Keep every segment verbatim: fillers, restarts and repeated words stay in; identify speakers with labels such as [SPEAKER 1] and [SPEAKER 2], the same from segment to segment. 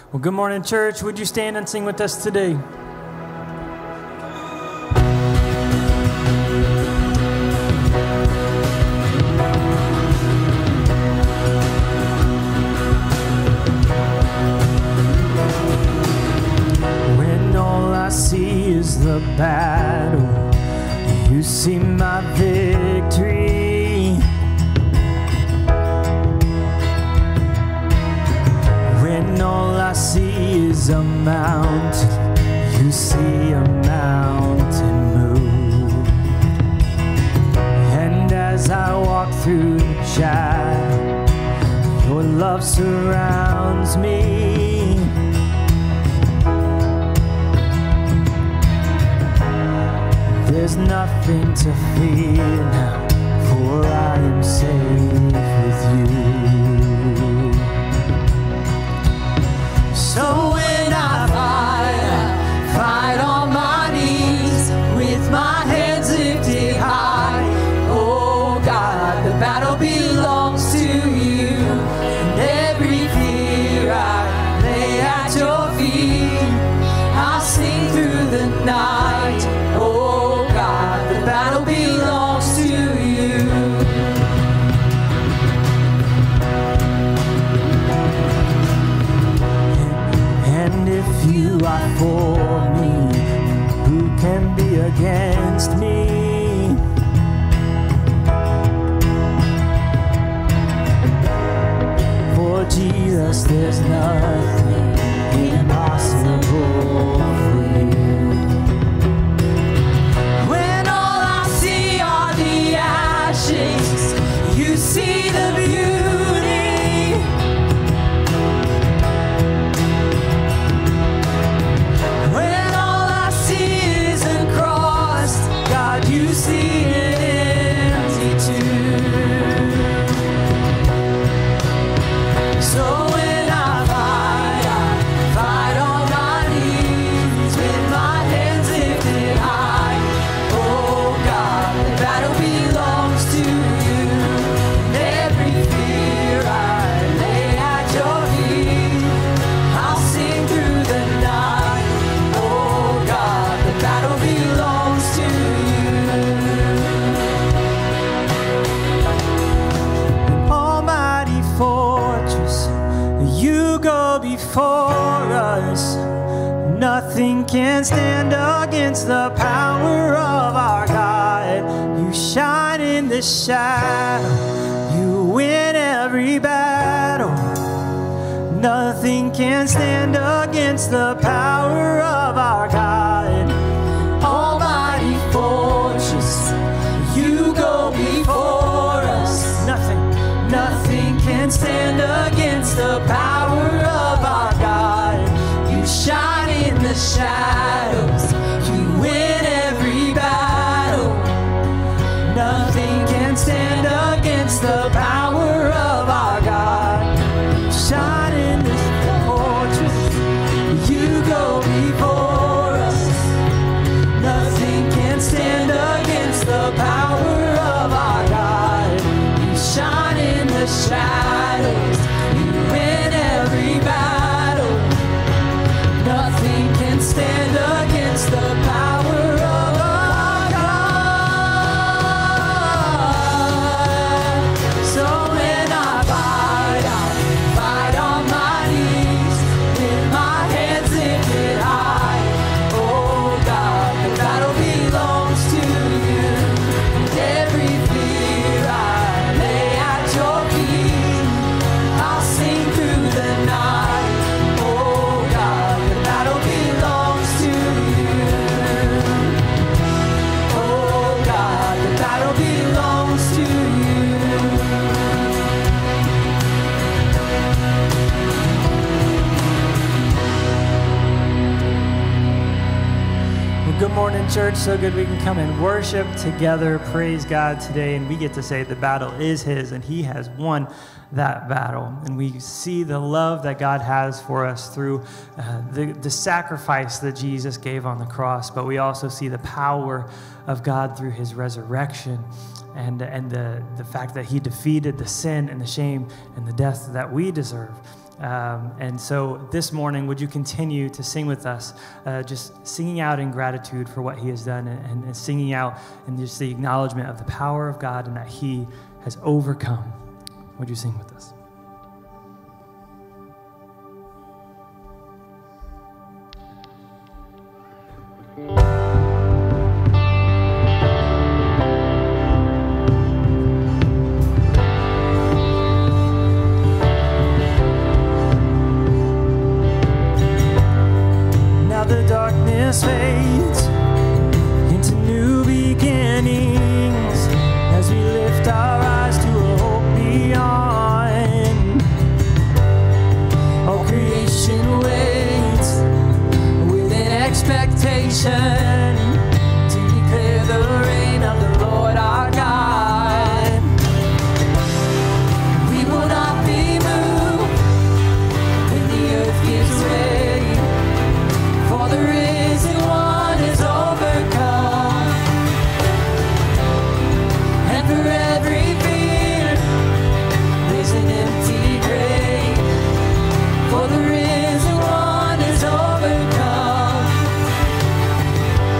[SPEAKER 1] Well, good morning, church. Would you stand and sing with us today? When all I see is the battle, you see my victory. When all I see is a mountain, you see a mountain move. And as I walk through the shadow, your love surrounds me. There's nothing to fear now, for I am safe with you. So when I fight, I fight on my knees with my hands lifted high. Oh God, the battle belongs to you, and every fear I lay at your feet. I'll sing through the night. Oh God, the battle belongs to you. And if you are for me, who can be against me? For Jesus, there's nothing impossible for you. When all I see are the ashes, you see the beauty. When all I see is a cross, God, you see it empty too. So when I fight, I fight on my knees with my hands lifted high. Oh God, the battle belongs to you. And every fear I lay at your feet. I'll sing through the night. Oh God, the battle belongs to you. Almighty fortress, you go before us. Nothing can stand against the power of our God. You shine in the shadow, you win every battle. Nothing can stand against the power of our God. Almighty fortress, you go before us. Nothing, nothing can stand against the power of our God. You shine in the shadows, you win every battle. Nothing can stand against the power of our God. Shine in this fortress, you go before us. Nothing can stand against the power of our God. You shine in the shadows, you win every battle. Nothing can stand against the power of our God. So when I fight, I fight on my knees with my hands lifted high. Oh God, the battle belongs to you. And every fear I lay at your feet. I'll sing through the night. Oh God, the battle belongs to you. Oh God, the battle belongs to you. Well, good morning, church. So good we can come and worship together, praise God today, and we get to say the battle is His, and He has won that battle. And we see the love that God has for us through uh, the, the sacrifice that Jesus gave on the cross, but we also see the power of God through His resurrection. And, and the, the fact that He defeated the sin and the shame and the death that we deserve.
[SPEAKER 2] Um, and so this morning, would you continue to sing with us, uh, just singing out in gratitude for what he has done, and, and singing out in just the acknowledgement of the power of God and that he has overcome. Would you sing with us? Fades into new beginnings as we lift our eyes to a hope beyond. All creation waits with an expectation to declare the reign of the Lord our God. We will not be moved when the earth gives way, for the risen one is overcome, and for every fear there's an empty grave, for the risen one is overcome.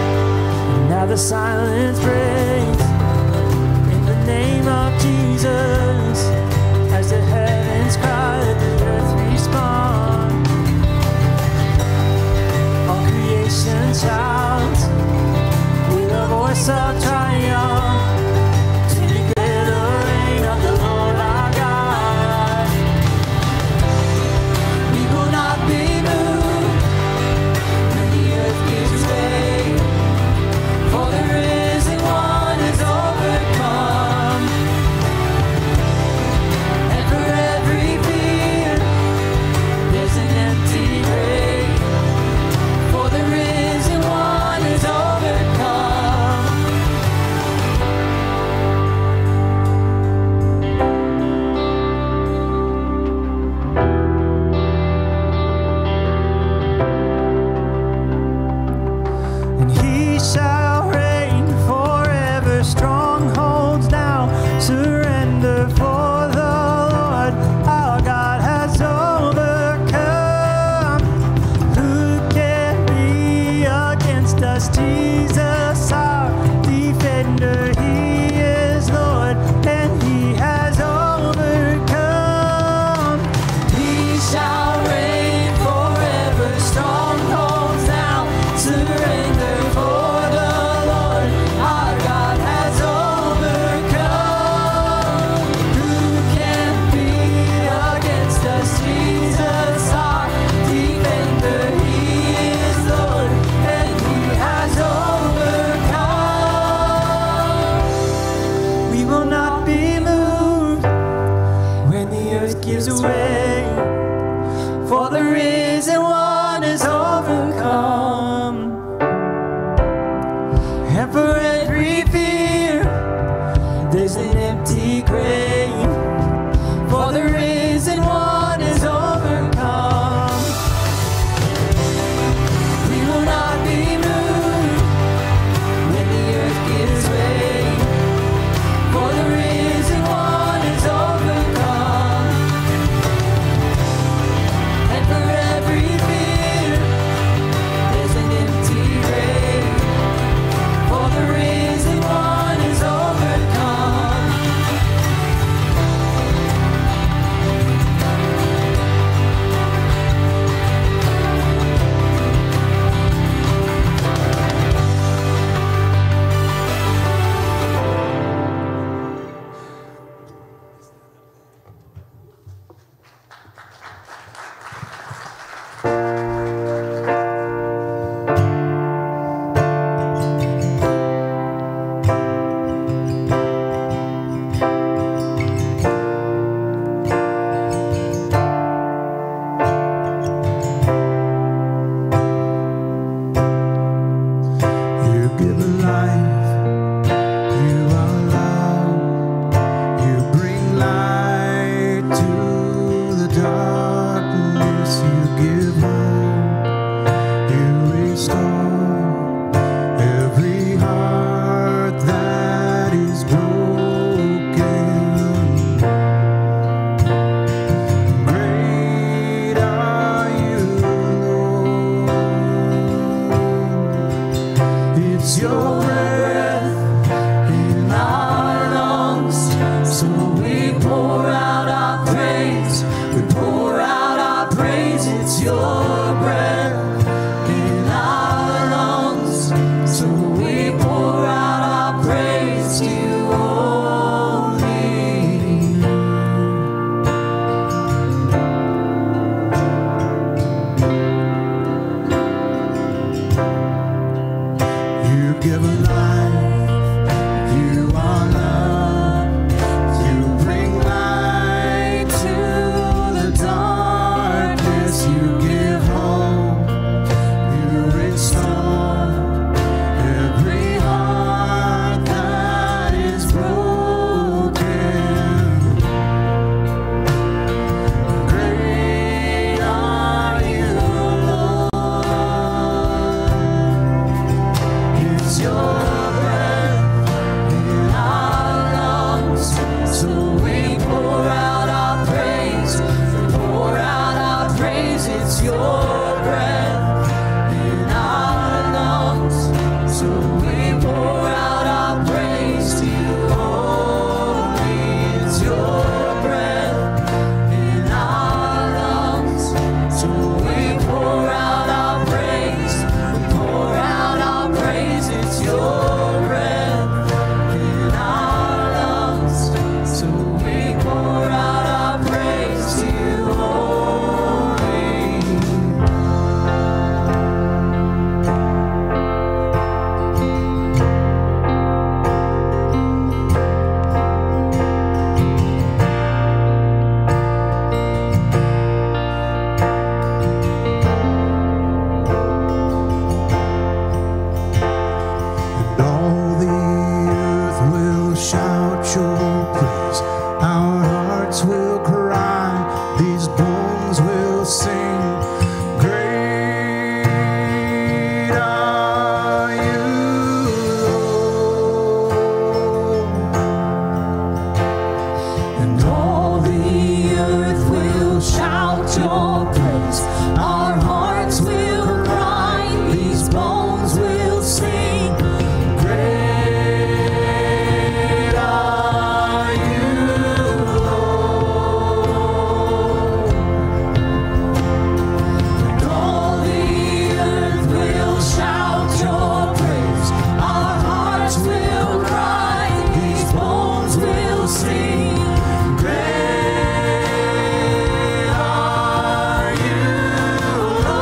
[SPEAKER 1] It's your breath in our lungs, so we pour out our praise. We pour out our praise. It's your breath in our lungs, so we pour out our praise to you only. You give a life, you are love, you bring light to the darkness, you give hope, you restore every heart that is broken. Great are you, Lord. It's your breath in our lungs, so we pour out our praise. We pour out our praise. It's your breath in our lungs, so we pour out our praise to you only. It's your breath in our lungs, so we pour out our praise. We pour out our praise. It's your breath in our lungs, so we pour out our praise to you only. And all the earth will shout your praise. Our hearts will cry, these bones will sing. Great are you, Lord. And all the earth will shout your praise. Our hearts will cry, these bones will sing. Great are you, Lord. And all the earth will shout your praise. Our hearts will cry, these bones will sing. Great are you,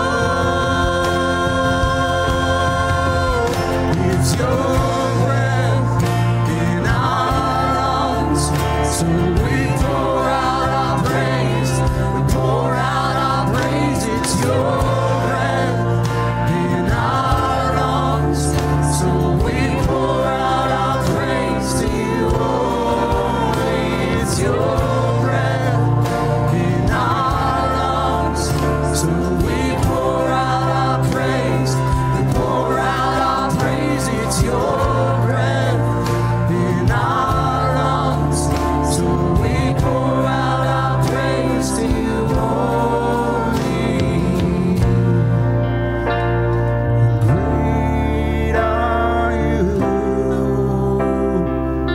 [SPEAKER 1] Lord. It's your breath in our lungs, so we pour out our praise. We pour out our praise. It's your breath in our lungs, so we pour out our praise to you only. It's your breath in our lungs, so we pour out our praise. We pour out our praise. It's your breath in our lungs, so we pour out our praise to you only. Great are you, Lord.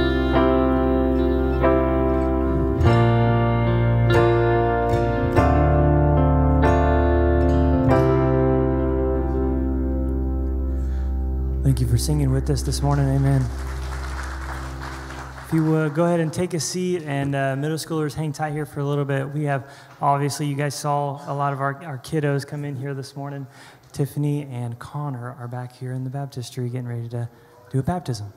[SPEAKER 2] Thank you for singing with us this morning. Amen. If you would go ahead and take a seat, and uh, middle schoolers, hang tight here for a little bit. We have, obviously, you guys saw a lot of our, our kiddos come in here this morning. Tiffany and Connor are back here in the baptistry getting ready to do a baptism.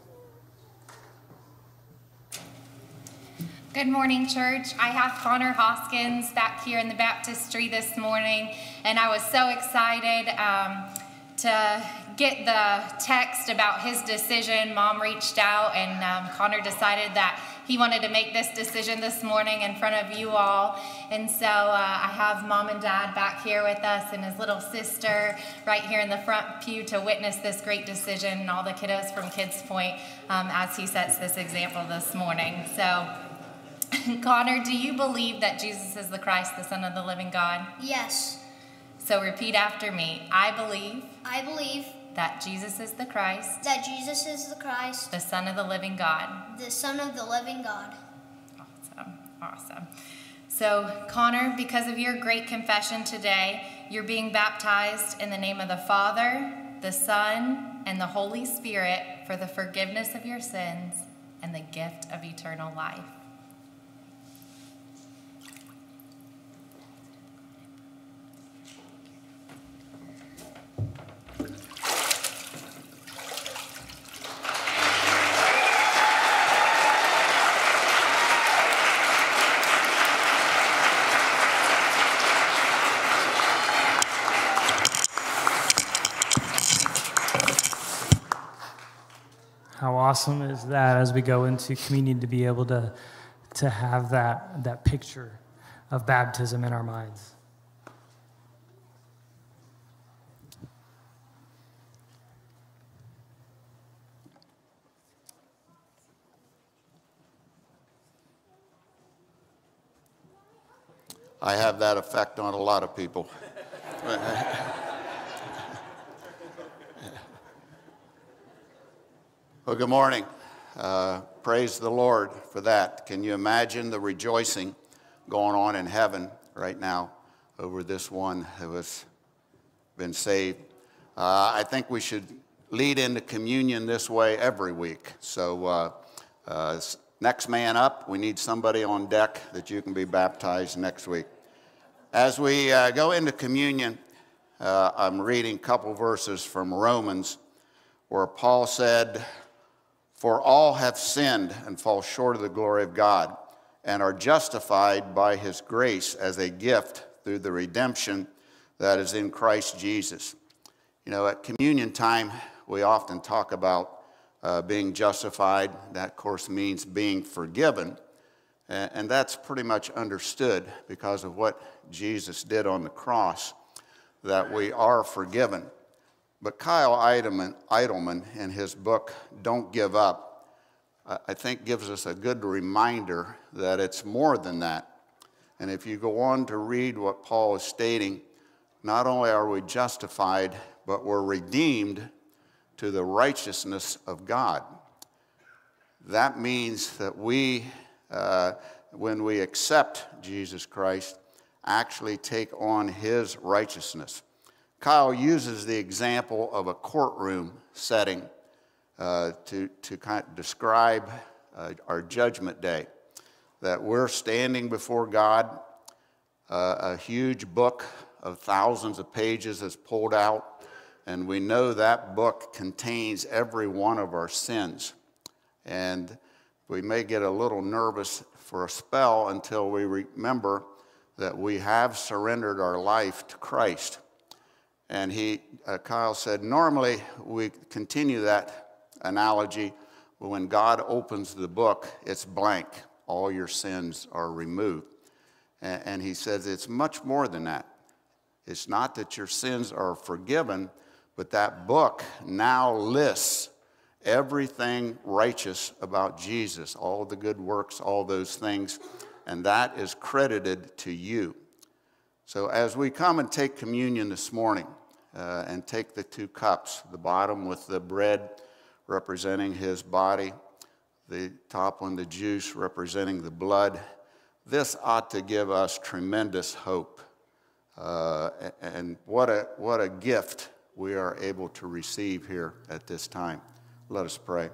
[SPEAKER 3] Good morning, church. I have Connor Hoskins back here in the baptistry this morning, and I was so excited um, to get the text about his decision. Mom reached out, and um, Connor decided that he wanted to make this decision this morning in front of you all. And so uh, I have Mom and Dad back here with us, and his little sister right here in the front pew to witness this great decision, and all the kiddos from Kids Point um, as he sets this example this morning. So Connor, do you believe that Jesus is the Christ, the Son of the living God?
[SPEAKER 4] Yes,
[SPEAKER 3] So repeat after me. I believe
[SPEAKER 4] I believe
[SPEAKER 3] that Jesus is the Christ,
[SPEAKER 4] that Jesus is the Christ,
[SPEAKER 3] the Son of the living God.
[SPEAKER 4] the Son of the living God.
[SPEAKER 3] Awesome, awesome. So, Connor, because of your great confession today, you're being baptized in the name of the Father, the Son, and the Holy Spirit for the forgiveness of your sins and the gift of eternal life.
[SPEAKER 2] How awesome is that as we go into communion to be able to, to have that, that picture of baptism in our minds.
[SPEAKER 5] I have that effect on a lot of people. Well, good morning. Uh, praise the Lord for that. Can you imagine the rejoicing going on in heaven right now over this one who has been saved? Uh, I think we should lead into communion this way every week. So uh, uh, next man up, we need somebody on deck that you can be baptized next week. As we uh, go into communion, uh, I'm reading a couple verses from Romans where Paul said, "For all have sinned and fall short of the glory of God, and are justified by his grace as a gift through the redemption that is in Christ Jesus." You know, at communion time, we often talk about uh, being justified. That, of course, means being forgiven. And, and that's pretty much understood because of what Jesus did on the cross, that we are forgiven. But Kyle Idleman, Idleman, in his book, Don't Give Up, I think gives us a good reminder that it's more than that. And if you go on to read what Paul is stating, not only are we justified, but we're redeemed to the righteousness of God. That means that we, uh, when we accept Jesus Christ, actually take on his righteousness. Kyle uses the example of a courtroom setting uh, to, to kind of describe uh, our judgment day, that we're standing before God, uh, a huge book of thousands of pages is pulled out, and we know that book contains every one of our sins. And we may get a little nervous for a spell until we remember that we have surrendered our life to Christ. And he, uh, Kyle said, normally we continue that analogy, but when God opens the book, it's blank. All your sins are removed. And, and he says it's much more than that. It's not that your sins are forgiven, but that book now lists everything righteous about Jesus, all the good works, all those things, and that is credited to you. So as we come and take communion this morning, uh, and take the two cups, the bottom with the bread representing his body, the top one, the juice representing the blood, this ought to give us tremendous hope. Uh, and what a, what a gift we are able to receive here at this time. Let us pray.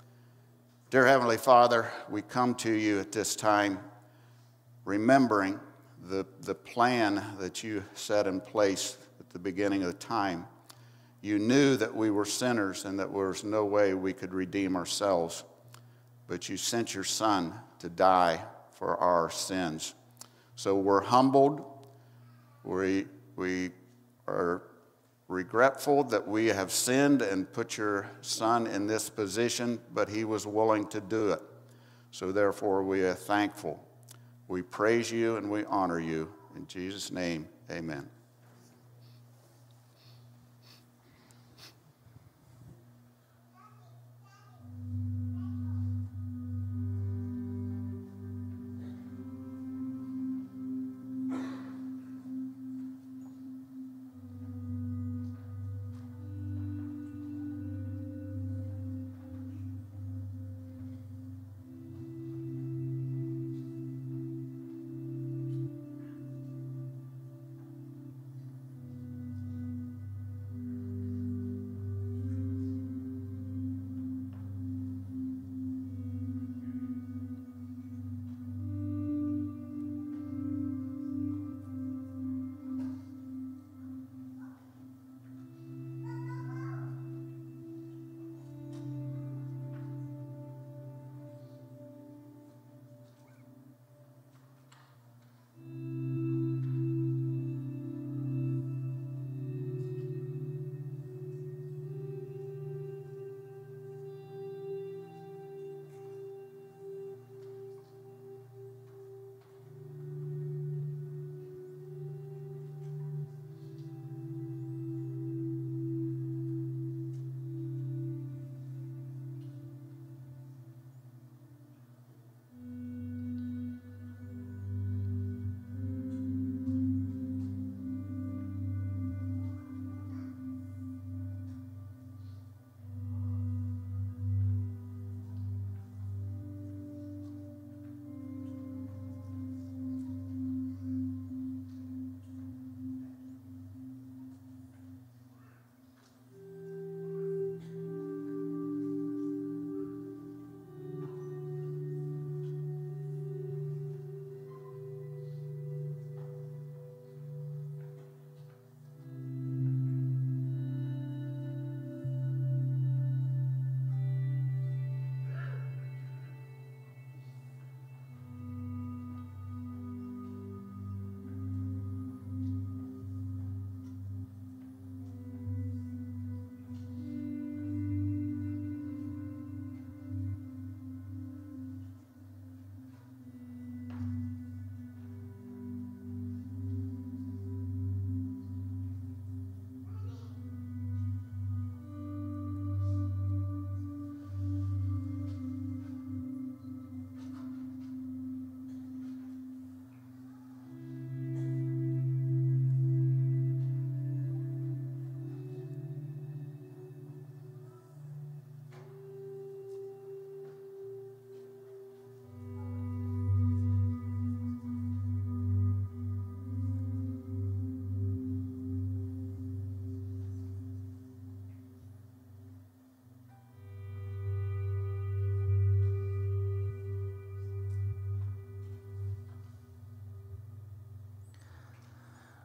[SPEAKER 5] Dear Heavenly Father, we come to you at this time remembering the, the plan that you set in place at the beginning of the time. You knew that we were sinners and that there was no way we could redeem ourselves, but you sent your Son to die for our sins. So we're humbled. We, we are regretful that we have sinned and put your Son in this position, but he was willing to do it. So therefore we are thankful. We praise you and we honor you. In Jesus' name, amen.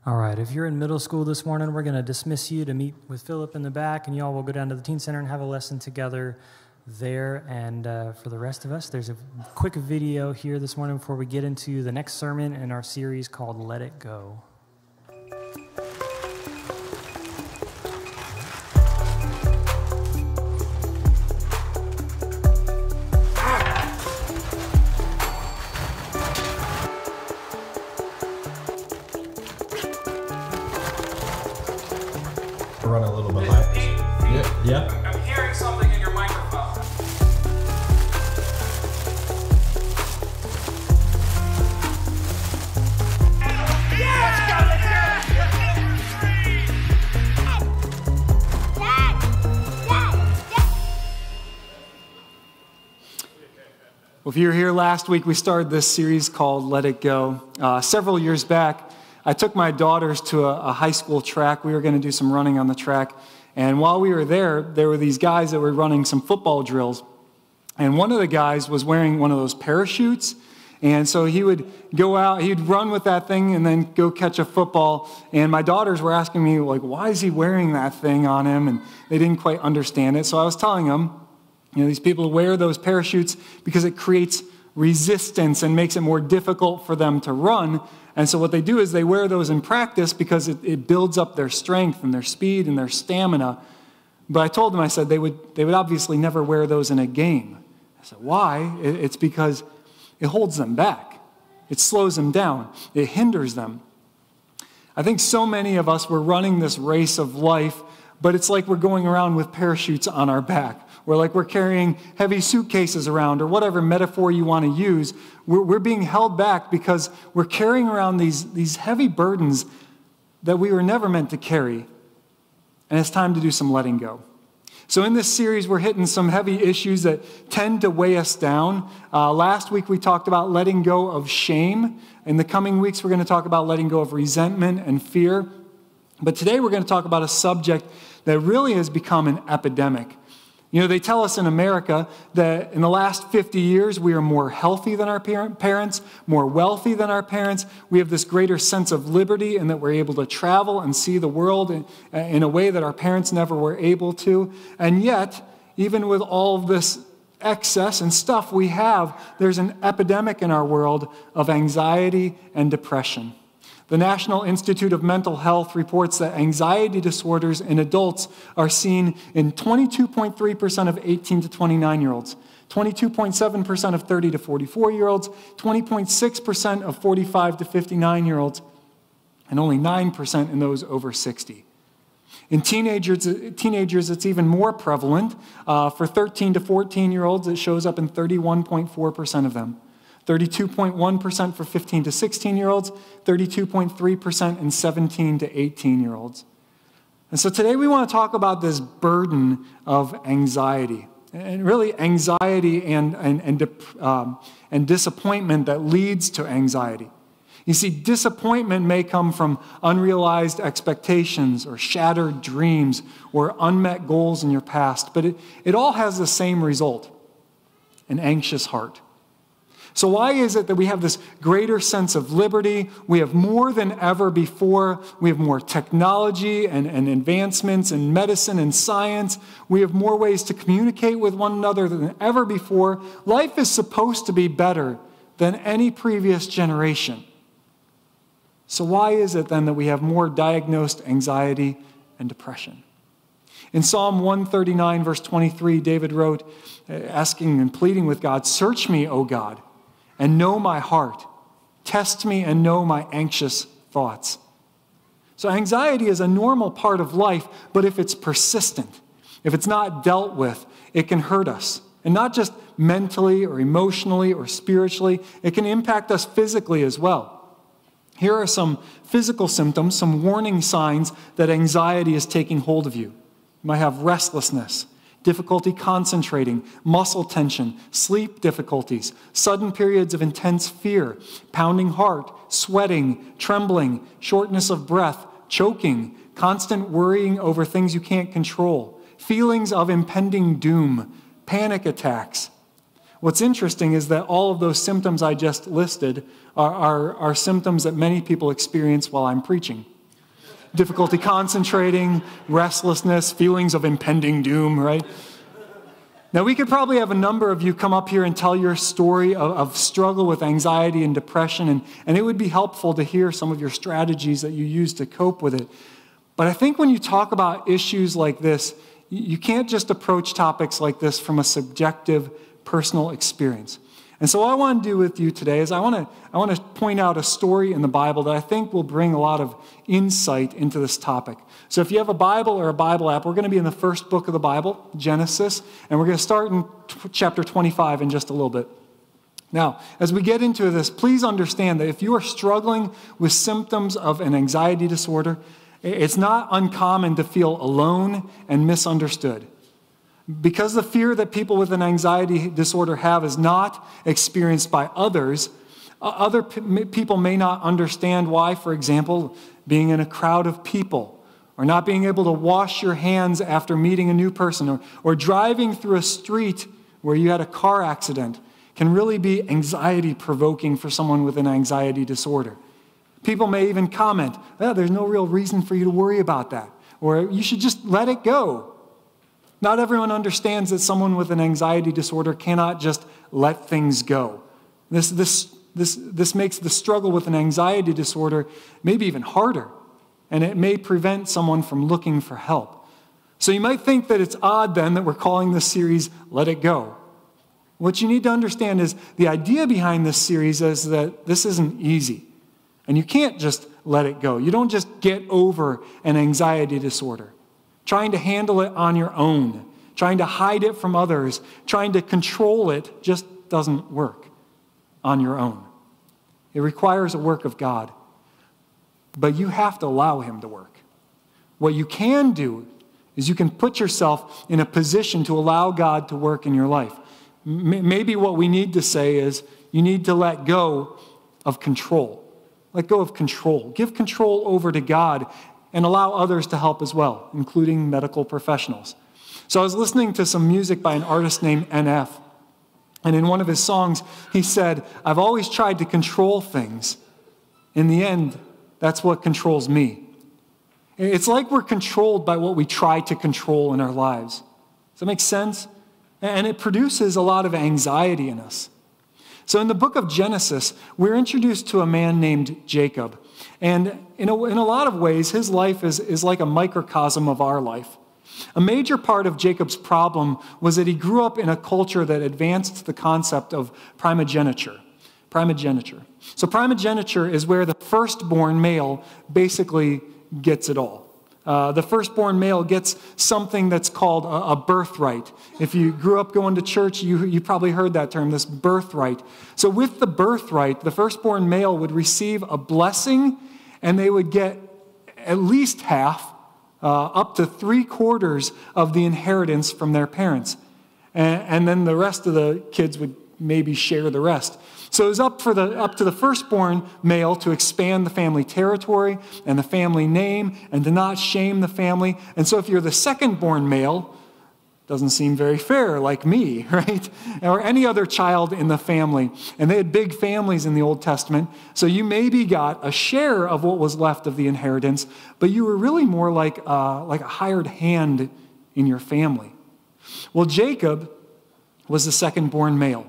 [SPEAKER 2] All right, if you're in middle school this morning, we're going to dismiss you to meet with Philip in the back, and y'all will go down to the teen center and have a lesson together there. And uh, for the rest of us, there's a quick video here this morning before we get into the next sermon in our series called Let It Go.
[SPEAKER 6] Run a little behind. Yeah. Yeah.
[SPEAKER 7] I'm hearing something in your microphone.
[SPEAKER 8] Well, if you were here last week, we started this series called Let It Go. Uh, several years back, I took my daughters to a, a high school track. We were going to do some running on the track. And while we were there, there were these guys that were running some football drills. And one of the guys was wearing one of those parachutes. And so he would go out, he'd run with that thing and then go catch a football. And my daughters were asking me, like, why is he wearing that thing on him? And they didn't quite understand it. So I was telling them, you know, these people wear those parachutes because it creates resistance and makes it more difficult for them to run. And so what they do is they wear those in practice because it, it builds up their strength and their speed and their stamina. But I told them, I said, they would, they would obviously never wear those in a game. I said, why? It, it's because it holds them back. It slows them down. It hinders them. I think so many of us, we're running this race of life, but it's like we're going around with parachutes on our back. We're like we're carrying heavy suitcases around, or whatever metaphor you want to use. We're, we're being held back because we're carrying around these, these heavy burdens that we were never meant to carry. And it's time to do some letting go. So in this series, we're hitting some heavy issues that tend to weigh us down. Uh, last week, we talked about letting go of shame. In the coming weeks, we're going to talk about letting go of resentment and fear. But today, we're going to talk about a subject that really has become an epidemic. You know, they tell us in America that in the last fifty years, we are more healthy than our parents, more wealthy than our parents. We have this greater sense of liberty and that we're able to travel and see the world in, in a way that our parents never were able to. And yet, even with all of this excess and stuff we have, there's an epidemic in our world of anxiety and depression. The National Institute of Mental Health reports that anxiety disorders in adults are seen in twenty-two point three percent of eighteen to twenty-nine-year-olds, twenty-two point seven percent of thirty to forty-four-year-olds, twenty point six percent of forty-five to fifty-nine-year-olds, and only nine percent in those over sixty. In teenagers, teenagers it's even more prevalent. Uh, for thirteen to fourteen-year-olds, it shows up in thirty-one point four percent of them. thirty-two point one percent for fifteen to sixteen-year-olds, thirty-two point three percent in seventeen to eighteen-year-olds. And so today we want to talk about this burden of anxiety, and really anxiety and, and, and, um, and disappointment that leads to anxiety. You see, disappointment may come from unrealized expectations or shattered dreams or unmet goals in your past, but it, it all has the same result, an anxious heart. So why is it that we have this greater sense of liberty? We have more than ever before. We have more technology and, and advancements in medicine and science. We have more ways to communicate with one another than ever before. Life is supposed to be better than any previous generation. So why is it then that we have more diagnosed anxiety and depression? In Psalm one thirty-nine, verse twenty-three, David wrote, asking and pleading with God, "Search me, O God, and know my heart. Test me and know my anxious thoughts." So anxiety is a normal part of life, but if it's persistent, if it's not dealt with, it can hurt us. And not just mentally or emotionally or spiritually, it can impact us physically as well. Here are some physical symptoms, some warning signs that anxiety is taking hold of you. You might have restlessness, difficulty concentrating, muscle tension, sleep difficulties, sudden periods of intense fear, pounding heart, sweating, trembling, shortness of breath, choking, constant worrying over things you can't control, feelings of impending doom, panic attacks. What's interesting is that all of those symptoms I just listed are, are, are symptoms that many people experience while I'm preaching. difficulty concentrating, restlessness, feelings of impending doom, right? Now, we could probably have a number of you come up here and tell your story of, of struggle with anxiety and depression, and, and it would be helpful to hear some of your strategies that you use to cope with it. But I think when you talk about issues like this, you can't just approach topics like this from a subjective, personal experience. And so what I want to do with you today is I want to I want to point out a story in the Bible that I think will bring a lot of insight into this topic. So if you have a Bible or a Bible app, we're going to be in the first book of the Bible, Genesis, and we're going to start in t- chapter twenty-five in just a little bit. Now, as we get into this, please understand that if you are struggling with symptoms of an anxiety disorder, it's not uncommon to feel alone and misunderstood. Because the fear that people with an anxiety disorder have is not experienced by others, other p- people may not understand why, for example, being in a crowd of people, or not being able to wash your hands after meeting a new person, or, or driving through a street where you had a car accident can really be anxiety-provoking for someone with an anxiety disorder. People may even comment, oh, there's no real reason for you to worry about that, or you should just let it go. Not everyone understands that someone with an anxiety disorder cannot just let things go. This, this, this, this makes the struggle with an anxiety disorder maybe even harder, and it may prevent someone from looking for help. So you might think that it's odd then that we're calling this series Let It Go. What you need to understand is the idea behind this series is that this isn't easy, and you can't just let it go. You don't just get over an anxiety disorder. Trying to handle it on your own, trying to hide it from others, trying to control it just doesn't work on your own. It requires a work of God, but you have to allow Him to work. What you can do is you can put yourself in a position to allow God to work in your life. M- maybe what we need to say is you need to let go of control. Let go of control. Give control over to God and allow others to help as well, including medical professionals. So I was listening to some music by an artist named N F, and in one of his songs, he said, I've always tried to control things. In the end, that's what controls me. It's like we're controlled by what we try to control in our lives. Does that make sense? And it produces a lot of anxiety in us. So in the book of Genesis, we're introduced to a man named Jacob. And in a, in a lot of ways, his life is, is like a microcosm of our life. A major part of Jacob's problem was that he grew up in a culture that advanced the concept of primogeniture. Primogeniture. So primogeniture is where the firstborn male basically gets it all. Uh, the firstborn male gets something that's called a, a birthright. If you grew up going to church, you, you probably heard that term, this birthright. So with the birthright, the firstborn male would receive a blessing, and they would get at least half, uh, up to three quarters of the inheritance from their parents. And, and then the rest of the kids would maybe share the rest. So it was up for the up to the firstborn male to expand the family territory and the family name and to not shame the family. And so if you're the secondborn male, doesn't seem very fair, like me, right? Or any other child in the family. And they had big families in the Old Testament, so you maybe got a share of what was left of the inheritance, but you were really more like uh, like a hired hand in your family. Well, Jacob was the secondborn male,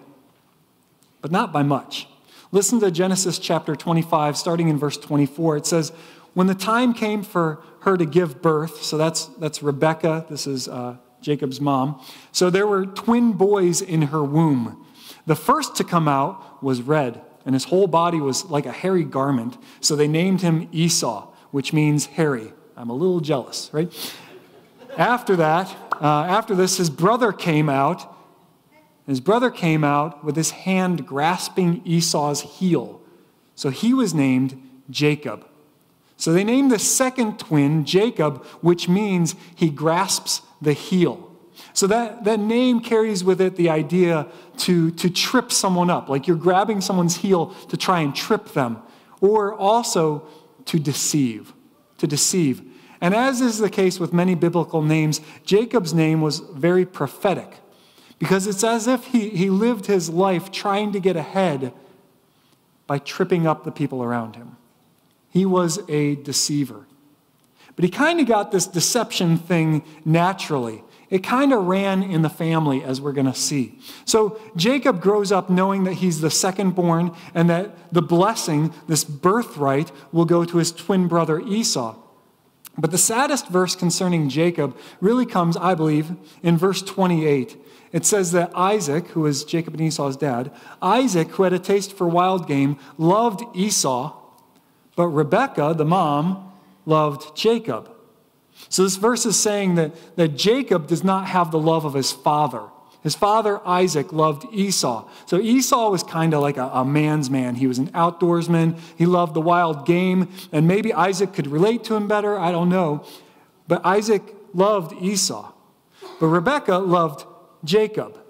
[SPEAKER 8] but not by much. Listen to Genesis chapter twenty-five, starting in verse twenty-four. It says, when the time came for her to give birth, so that's that's Rebekah, this is uh, Jacob's mom. So there were twin boys in her womb. The first to come out was red, and his whole body was like a hairy garment. So they named him Esau, which means hairy. I'm a little jealous, right? After that, uh, after this, his brother came out. His brother came out with his hand grasping Esau's heel. So he was named Jacob. So they named the second twin Jacob, which means he grasps the heel. So that, that name carries with it the idea to, to trip someone up, like you're grabbing someone's heel to try and trip them, or also to deceive, to deceive. And as is the case with many biblical names, Jacob's name was very prophetic, because it's as if he, he lived his life trying to get ahead by tripping up the people around him. He was a deceiver. But he kind of got this deception thing naturally. It kind of ran in the family, as we're going to see. So Jacob grows up knowing that he's the second born and that the blessing, this birthright, will go to his twin brother Esau. But the saddest verse concerning Jacob really comes, I believe, in verse twenty-eight. It says that Isaac, who is Jacob and Esau's dad, Isaac, who had a taste for wild game, loved Esau, but Rebekah, the mom, loved Jacob. So this verse is saying that, that Jacob does not have the love of his father. His father, Isaac, loved Esau. So Esau was kind of like a, a man's man. He was an outdoorsman. He loved the wild game. And maybe Isaac could relate to him better. I don't know. But Isaac loved Esau. But Rebekah loved Jacob.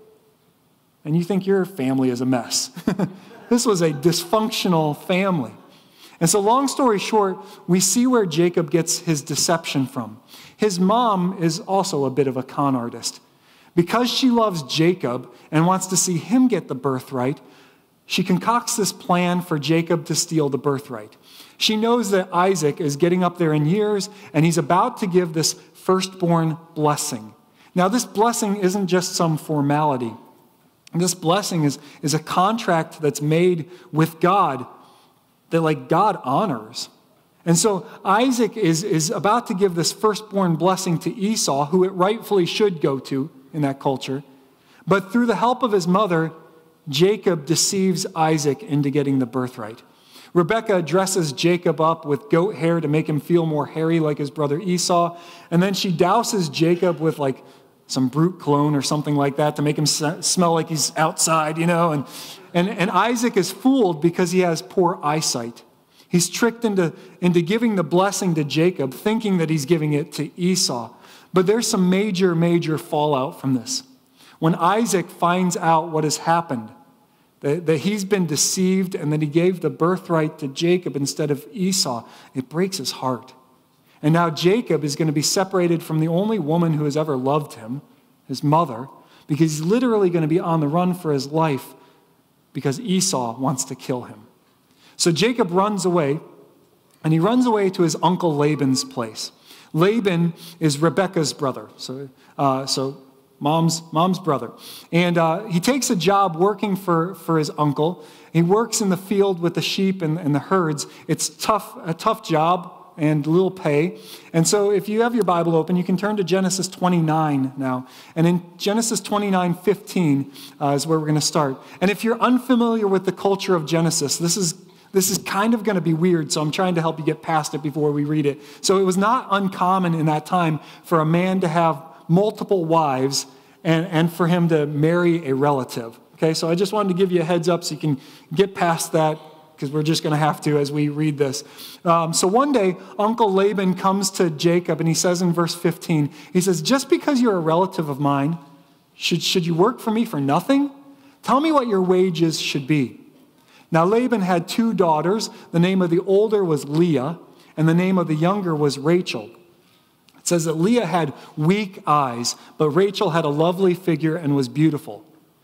[SPEAKER 8] And you think your family is a mess. This was a dysfunctional family. And so long story short, we see where Jacob gets his deception from. His mom is also a bit of a con artist. Because she loves Jacob and wants to see him get the birthright, she concocts this plan for Jacob to steal the birthright. She knows that Isaac is getting up there in years, and he's about to give this firstborn blessing. Now, this blessing isn't just some formality. This blessing is, is a contract that's made with God that, like, God honors. And so Isaac is, is about to give this firstborn blessing to Esau, who it rightfully should go to in that culture. But through the help of his mother, Jacob deceives Isaac into getting the birthright. Rebekah dresses Jacob up with goat hair to make him feel more hairy like his brother Esau. And then she douses Jacob with like some brute cologne or something like that to make him smell like he's outside, you know. And, and, and Isaac is fooled because he has poor eyesight. He's tricked into, into giving the blessing to Jacob, thinking that he's giving it to Esau. But there's some major, major fallout from this. When Isaac finds out what has happened, that, that he's been deceived and that he gave the birthright to Jacob instead of Esau, it breaks his heart. And now Jacob is going to be separated from the only woman who has ever loved him, his mother, because he's literally going to be on the run for his life because Esau wants to kill him. So Jacob runs away, and he runs away to his uncle Laban's place. Laban is Rebekah's brother, so uh, so mom's mom's brother. And uh, he takes a job working for, for his uncle. He works in the field with the sheep and, and the herds. It's tough, a tough job and little pay. And so if you have your Bible open, you can turn to Genesis twenty-nine now. And in Genesis twenty-nine fifteen uh, is where we're going to start. And if you're unfamiliar with the culture of Genesis, this is This is kind of going to be weird, so I'm trying to help you get past it before we read it. So it was not uncommon in that time for a man to have multiple wives and, and for him to marry a relative. Okay, so I just wanted to give you a heads up so you can get past that, because we're just going to have to as we read this. Um, so one day, Uncle Laban comes to Jacob, and he says in verse fifteen, he says, "Just because you're a relative of mine, should, should you work for me for nothing? Tell me what your wages should be." Now Laban had two daughters. The name of the older was Leah, and the name of the younger was Rachel. It says that Leah had weak eyes, but Rachel had a lovely figure and was beautiful.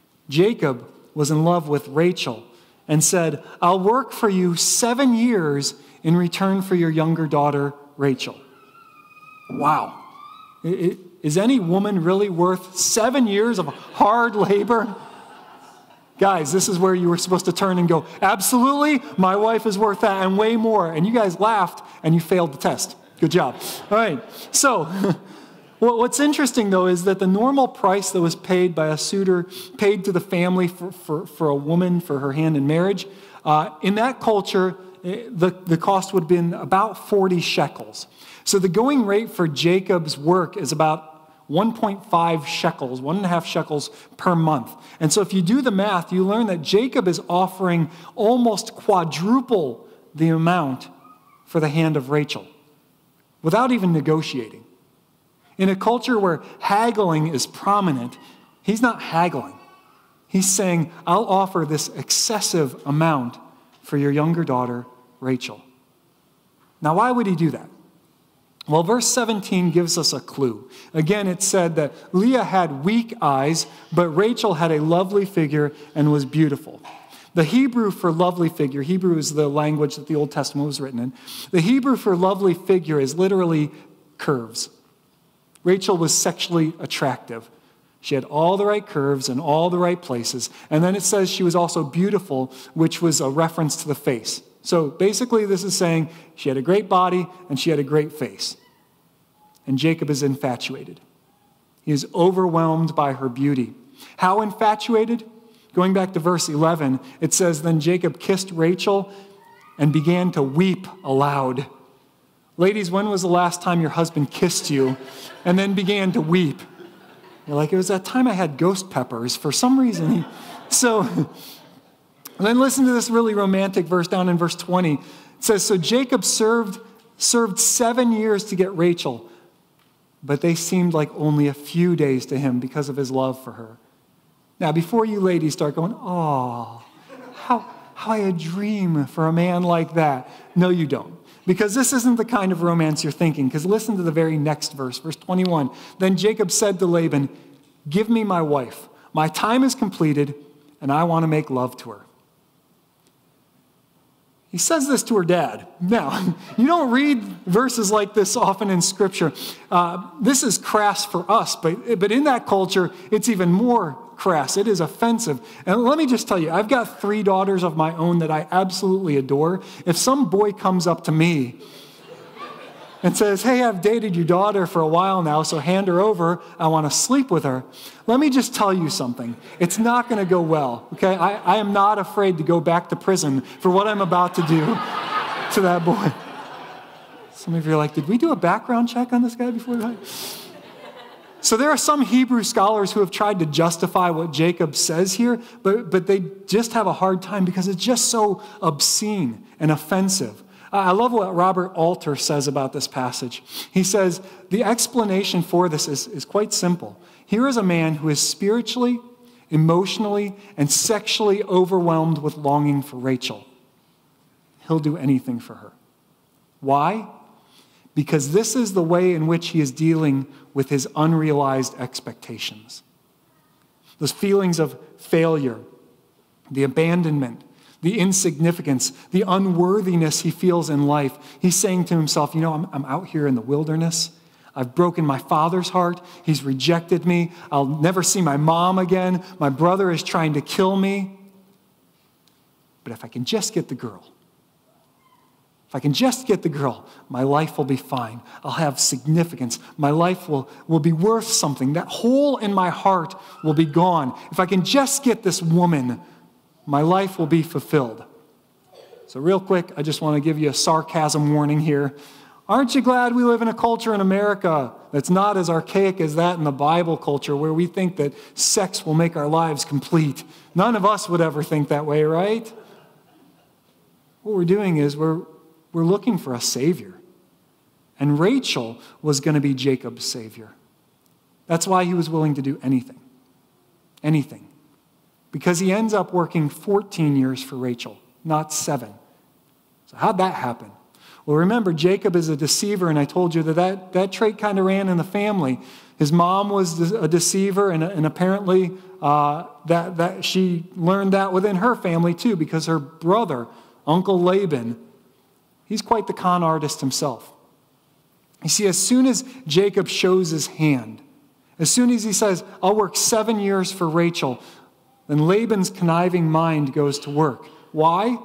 [SPEAKER 8] Jacob was in love with Rachel and said, "I'll work for you seven years in return for your younger daughter, Rachel." Wow. Is any woman really worth seven years of hard labor? Guys, this is where you were supposed to turn and go, "Absolutely, my wife is worth that and way more." And you guys laughed and you failed the test. Good job. All right. So what's interesting, though, is that the normal price that was paid by a suitor, paid to the family for, for, for a woman for her hand in marriage, uh, in that culture, the, the cost would have been about forty shekels. So the going rate for Jacob's work is about one point five shekels, one and a half shekels per month. And so if you do the math, you learn that Jacob is offering almost quadruple the amount for the hand of Rachel without even negotiating. In a culture where haggling is prominent, he's not haggling. He's saying, "I'll offer this excessive amount for your younger daughter, Rachel." Now, why would he do that? Well, verse seventeen gives us a clue. Again, it said that Leah had weak eyes, but Rachel had a lovely figure and was beautiful. The Hebrew for lovely figure, Hebrew is the language that the Old Testament was written in. The Hebrew for lovely figure is literally curves. Rachel was sexually attractive. She had all the right curves in all the right places. And then it says she was also beautiful, which was a reference to the face. So basically this is saying she had a great body and she had a great face. And Jacob is infatuated. He is overwhelmed by her beauty. How infatuated? Going back to verse eleven, it says, then Jacob kissed Rachel and began to weep aloud. Ladies, when was the last time your husband kissed you and then began to weep? You're like, it was that time I had ghost peppers. For some reason, he... So, and then listen to this really romantic verse down in verse twenty. It says, so Jacob served, served seven years to get Rachel, but they seemed like only a few days to him because of his love for her. Now, before you ladies start going, oh, how, how I had a dream for a man like that. No, you don't. Because this isn't the kind of romance you're thinking. Because listen to the very next verse, verse twenty-one. Then Jacob said to Laban, give me my wife. My time is completed, and I want to make love to her. He says this to her dad. Now, you don't read verses like this often in Scripture. Uh, this is crass for us, but, but in that culture, it's even more crass. It is offensive. And let me just tell you, I've got three daughters of my own that I absolutely adore. If some boy comes up to me and says, hey, I've dated your daughter for a while now, so hand her over. I want to sleep with her. Let me just tell you something. It's not going to go well, okay? I, I am not afraid to go back to prison for what I'm about to do to that boy. Some of you are like, did we do a background check on this guy before that? So there are some Hebrew scholars who have tried to justify what Jacob says here, but, but they just have a hard time because it's just so obscene and offensive. I love what Robert Alter says about this passage. He says, the explanation for this is, is quite simple. Here is a man who is spiritually, emotionally, and sexually overwhelmed with longing for Rachel. He'll do anything for her. Why? Because this is the way in which he is dealing with his unrealized expectations. Those feelings of failure, the abandonment, the insignificance, the unworthiness he feels in life. He's saying to himself, you know, I'm, I'm out here in the wilderness. I've broken my father's heart. He's rejected me. I'll never see my mom again. My brother is trying to kill me. But if I can just get the girl, if I can just get the girl, my life will be fine. I'll have significance. My life will, will be worth something. That hole in my heart will be gone. If I can just get this woman, my life will be fulfilled. So real quick, I just want to give you a sarcasm warning here. Aren't you glad we live in a culture in America that's not as archaic as that in the Bible culture where we think that sex will make our lives complete? None of us would ever think that way, right? What we're doing is we're, we're looking for a savior. And Rachel was going to be Jacob's savior. That's why he was willing to do anything. Anything. Because he ends up working fourteen years for Rachel, not seven. So how'd that happen? Well, remember, Jacob is a deceiver, and I told you that that, that trait kind of ran in the family. His mom was a deceiver, and, and apparently uh, that, that she learned that within her family too, because her brother, Uncle Laban, he's quite the con artist himself. You see, as soon as Jacob shows his hand, as soon as he says, I'll work seven years for Rachel, then Laban's conniving mind goes to work. Why?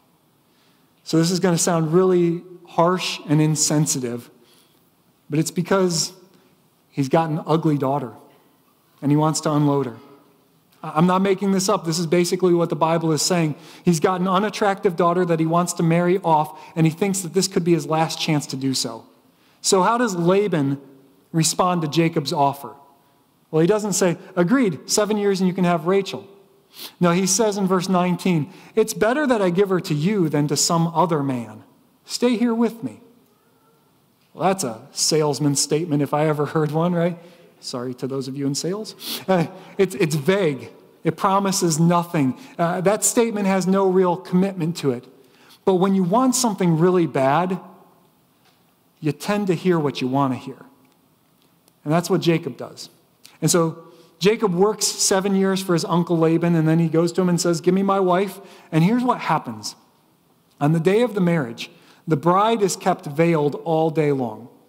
[SPEAKER 8] So this is going to sound really harsh and insensitive, but it's because he's got an ugly daughter, and he wants to unload her. I'm not making this up. This is basically what the Bible is saying. He's got an unattractive daughter that he wants to marry off, and he thinks that this could be his last chance to do so. So how does Laban respond to Jacob's offer? Well, he doesn't say, agreed, seven years and you can have Rachel. No, he says in verse nineteen, it's better that I give her to you than to some other man. Stay here with me. Well, that's a salesman's statement if I ever heard one, right? Sorry to those of you in sales. Uh, it's, it's vague. It promises nothing. Uh, that statement has no real commitment to it. But when you want something really bad, you tend to hear what you want to hear. And that's what Jacob does. And so Jacob works seven years for his uncle Laban, and then he goes to him and says, give me my wife. And here's what happens. On the day of the marriage, the bride is kept veiled all day long.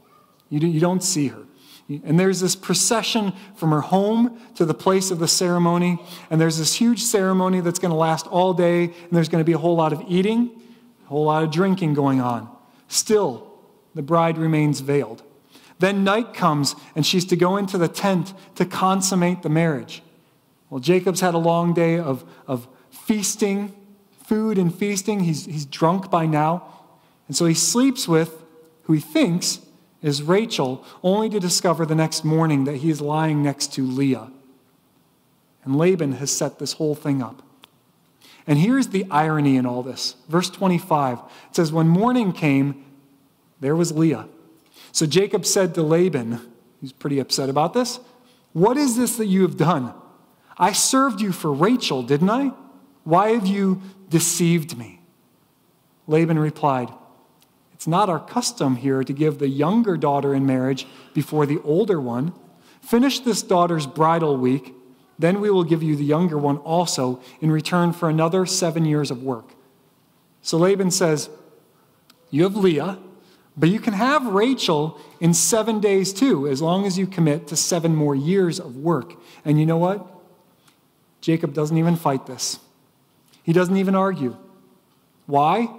[SPEAKER 8] You, do, you don't see her. And there's this procession from her home to the place of the ceremony. And there's this huge ceremony that's going to last all day. And there's going to be a whole lot of eating, a whole lot of drinking going on. Still, the bride remains veiled. Then night comes, and she's to go into the tent to consummate the marriage. Well, Jacob's had a long day of, of feasting, food and feasting. He's, he's drunk by now. And so he sleeps with who he thinks is Rachel, only to discover the next morning that he is lying next to Leah. And Laban has set this whole thing up. And here's the irony in all this. Verse twenty-five, it says, when morning came, there was Leah. So Jacob said to Laban, he's pretty upset about this, what is this that you have done? I served you for Rachel, didn't I? Why have you deceived me? Laban replied, it's not our custom here to give the younger daughter in marriage before the older one. Finish this daughter's bridal week, then we will give you the younger one also in return for another seven years of work. So Laban says, you have Leah, but you can have Rachel in seven days too, as long as you commit to seven more years of work. And you know what? Jacob doesn't even fight this. He doesn't even argue. Why?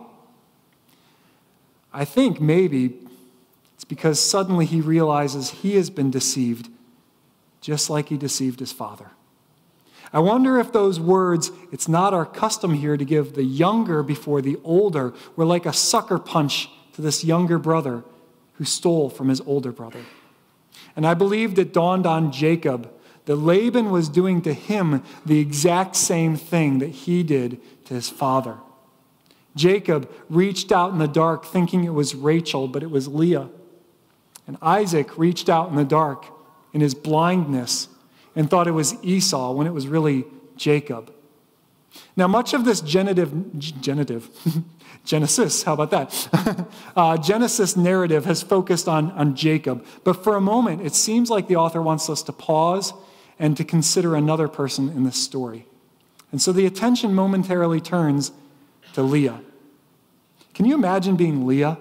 [SPEAKER 8] I think maybe it's because suddenly he realizes he has been deceived, just like he deceived his father. I wonder if those words, it's not our custom here to give the younger before the older, were like a sucker punch to this younger brother who stole from his older brother. And I believed it dawned on Jacob that Laban was doing to him the exact same thing that he did to his father. Jacob reached out in the dark thinking it was Rachel, but it was Leah. And Isaac reached out in the dark in his blindness and thought it was Esau when it was really Jacob. Now, much of this genitive, genitive, Genesis, how about that? uh, Genesis narrative has focused on, on Jacob. But for a moment, it seems like the author wants us to pause and to consider another person in this story. And so the attention momentarily turns to Leah. Can you imagine being Leah?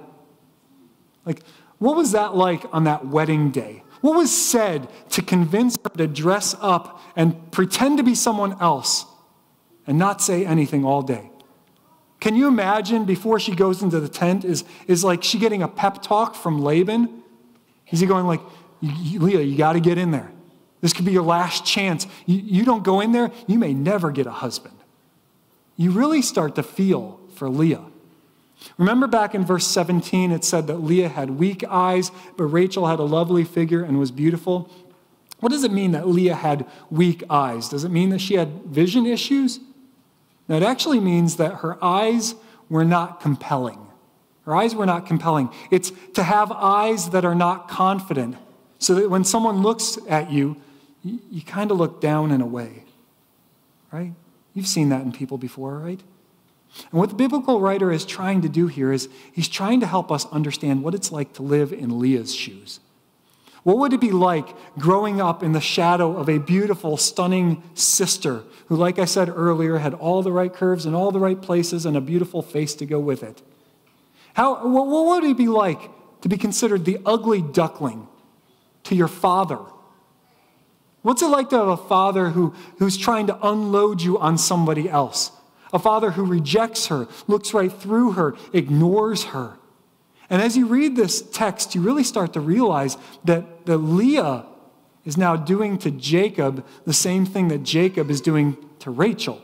[SPEAKER 8] Like, what was that like on that wedding day? What was said to convince her to dress up and pretend to be someone else and not say anything all day? Can you imagine before she goes into the tent, is, is like she getting a pep talk from Laban? Is he going like, Leah, you got to get in there. This could be your last chance. You, you don't go in there, you may never get a husband. You really start to feel for Leah. Remember back in verse seventeen, it said that Leah had weak eyes, but Rachel had a lovely figure and was beautiful. What does it mean that Leah had weak eyes? Does it mean that she had vision issues? No, it actually means that her eyes were not compelling. Her eyes were not compelling. It's to have eyes that are not confident, so that when someone looks at you, you, you kind of look down in a way, right? You've seen that in people before, right? And what the biblical writer is trying to do here is he's trying to help us understand what it's like to live in Leah's shoes. What would it be like growing up in the shadow of a beautiful, stunning sister who, like I said earlier, had all the right curves in all the right places and a beautiful face to go with it? How, what would it be like to be considered the ugly duckling to your father? What's it like to have a father who, who's trying to unload you on somebody else? A father who rejects her, looks right through her, ignores her. And as you read this text, you really start to realize that, that Leah is now doing to Jacob the same thing that Jacob is doing to Rachel.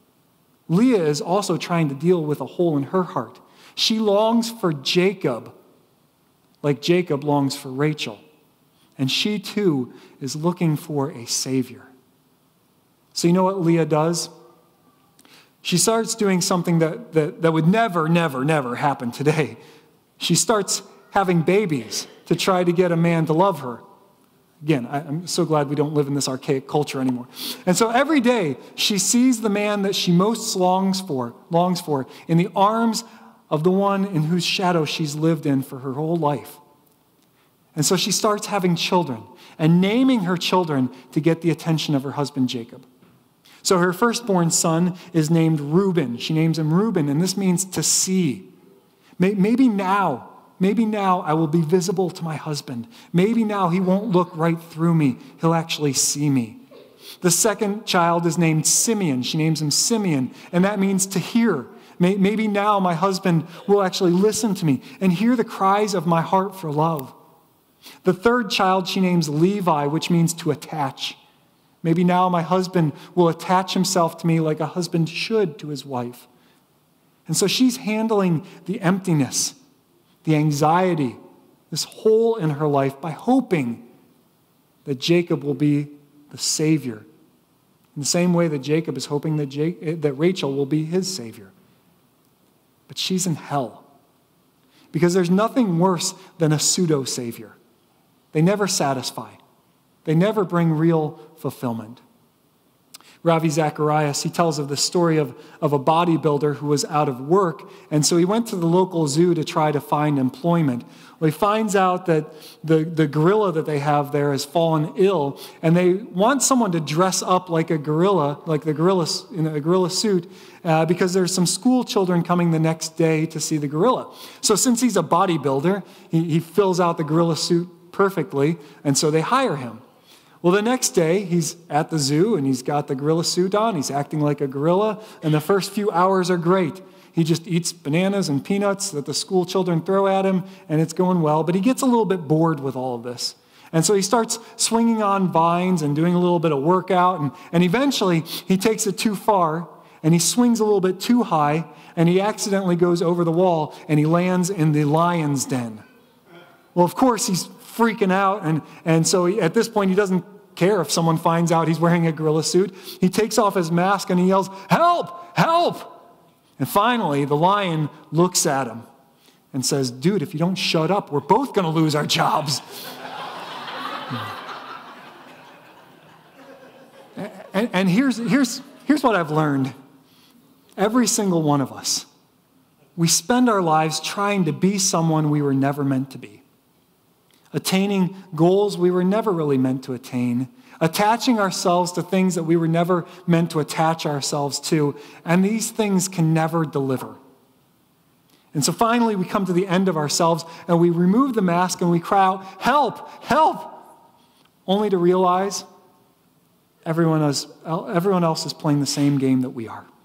[SPEAKER 8] Leah is also trying to deal with a hole in her heart. She longs for Jacob like Jacob longs for Rachel. And she too is looking for a savior. So you know what Leah does? She starts doing something that, that, that would never, never, never happen today. She starts having babies to try to get a man to love her. Again, I, I'm so glad we don't live in this archaic culture anymore. And so every day she sees the man that she most longs for, longs for in the arms of the one in whose shadow she's lived in for her whole life. And so she starts having children and naming her children to get the attention of her husband Jacob. So her firstborn son is named Reuben. She names him Reuben, and this means to see. Maybe now Maybe now I will be visible to my husband. Maybe now he won't look right through me. He'll actually see me. The second child is named Simeon. She names him Simeon, and that means to hear. Maybe now my husband will actually listen to me and hear the cries of my heart for love. The third child she names Levi, which means to attach. Maybe now my husband will attach himself to me like a husband should to his wife. And so she's handling the emptiness, the anxiety, this hole in her life by hoping that Jacob will be the Savior. In the same way that Jacob is hoping that, Jake, that Rachel will be his Savior. But she's in hell. Because there's nothing worse than a pseudo-Savior. They never satisfy. They never bring real fulfillment. Ravi Zacharias, he tells of the story of, of a bodybuilder who was out of work, and so he went to the local zoo to try to find employment. Well, he finds out that the, the gorilla that they have there has fallen ill, and they want someone to dress up like a gorilla, like the gorilla in a gorilla suit, uh, because there's some school children coming the next day to see the gorilla. So since he's a bodybuilder, he, he fills out the gorilla suit perfectly, and so they hire him. Well, the next day, he's at the zoo, and he's got the gorilla suit on. He's acting like a gorilla, and the first few hours are great. He just eats bananas and peanuts that the school children throw at him, and it's going well. But he gets a little bit bored with all of this. And so he starts swinging on vines and doing a little bit of workout, and, and eventually he takes it too far, and he swings a little bit too high, and he accidentally goes over the wall, and he lands in the lion's den. Well, of course, he's freaking out, and, and so he, at this point, he doesn't care if someone finds out he's wearing a gorilla suit. He takes off his mask and he yells, "Help! Help!" And finally, the lion looks at him and says, "Dude, if you don't shut up, we're both going to lose our jobs." and and here's, here's, here's what I've learned. Every single one of us, we spend our lives trying to be someone we were never meant to be. Attaining goals we were never really meant to attain, attaching ourselves to things that we were never meant to attach ourselves to, and these things can never deliver. And so finally we come to the end of ourselves and we remove the mask and we cry out, "Help! Help!" Only to realize everyone else, everyone else is playing the same game that we are.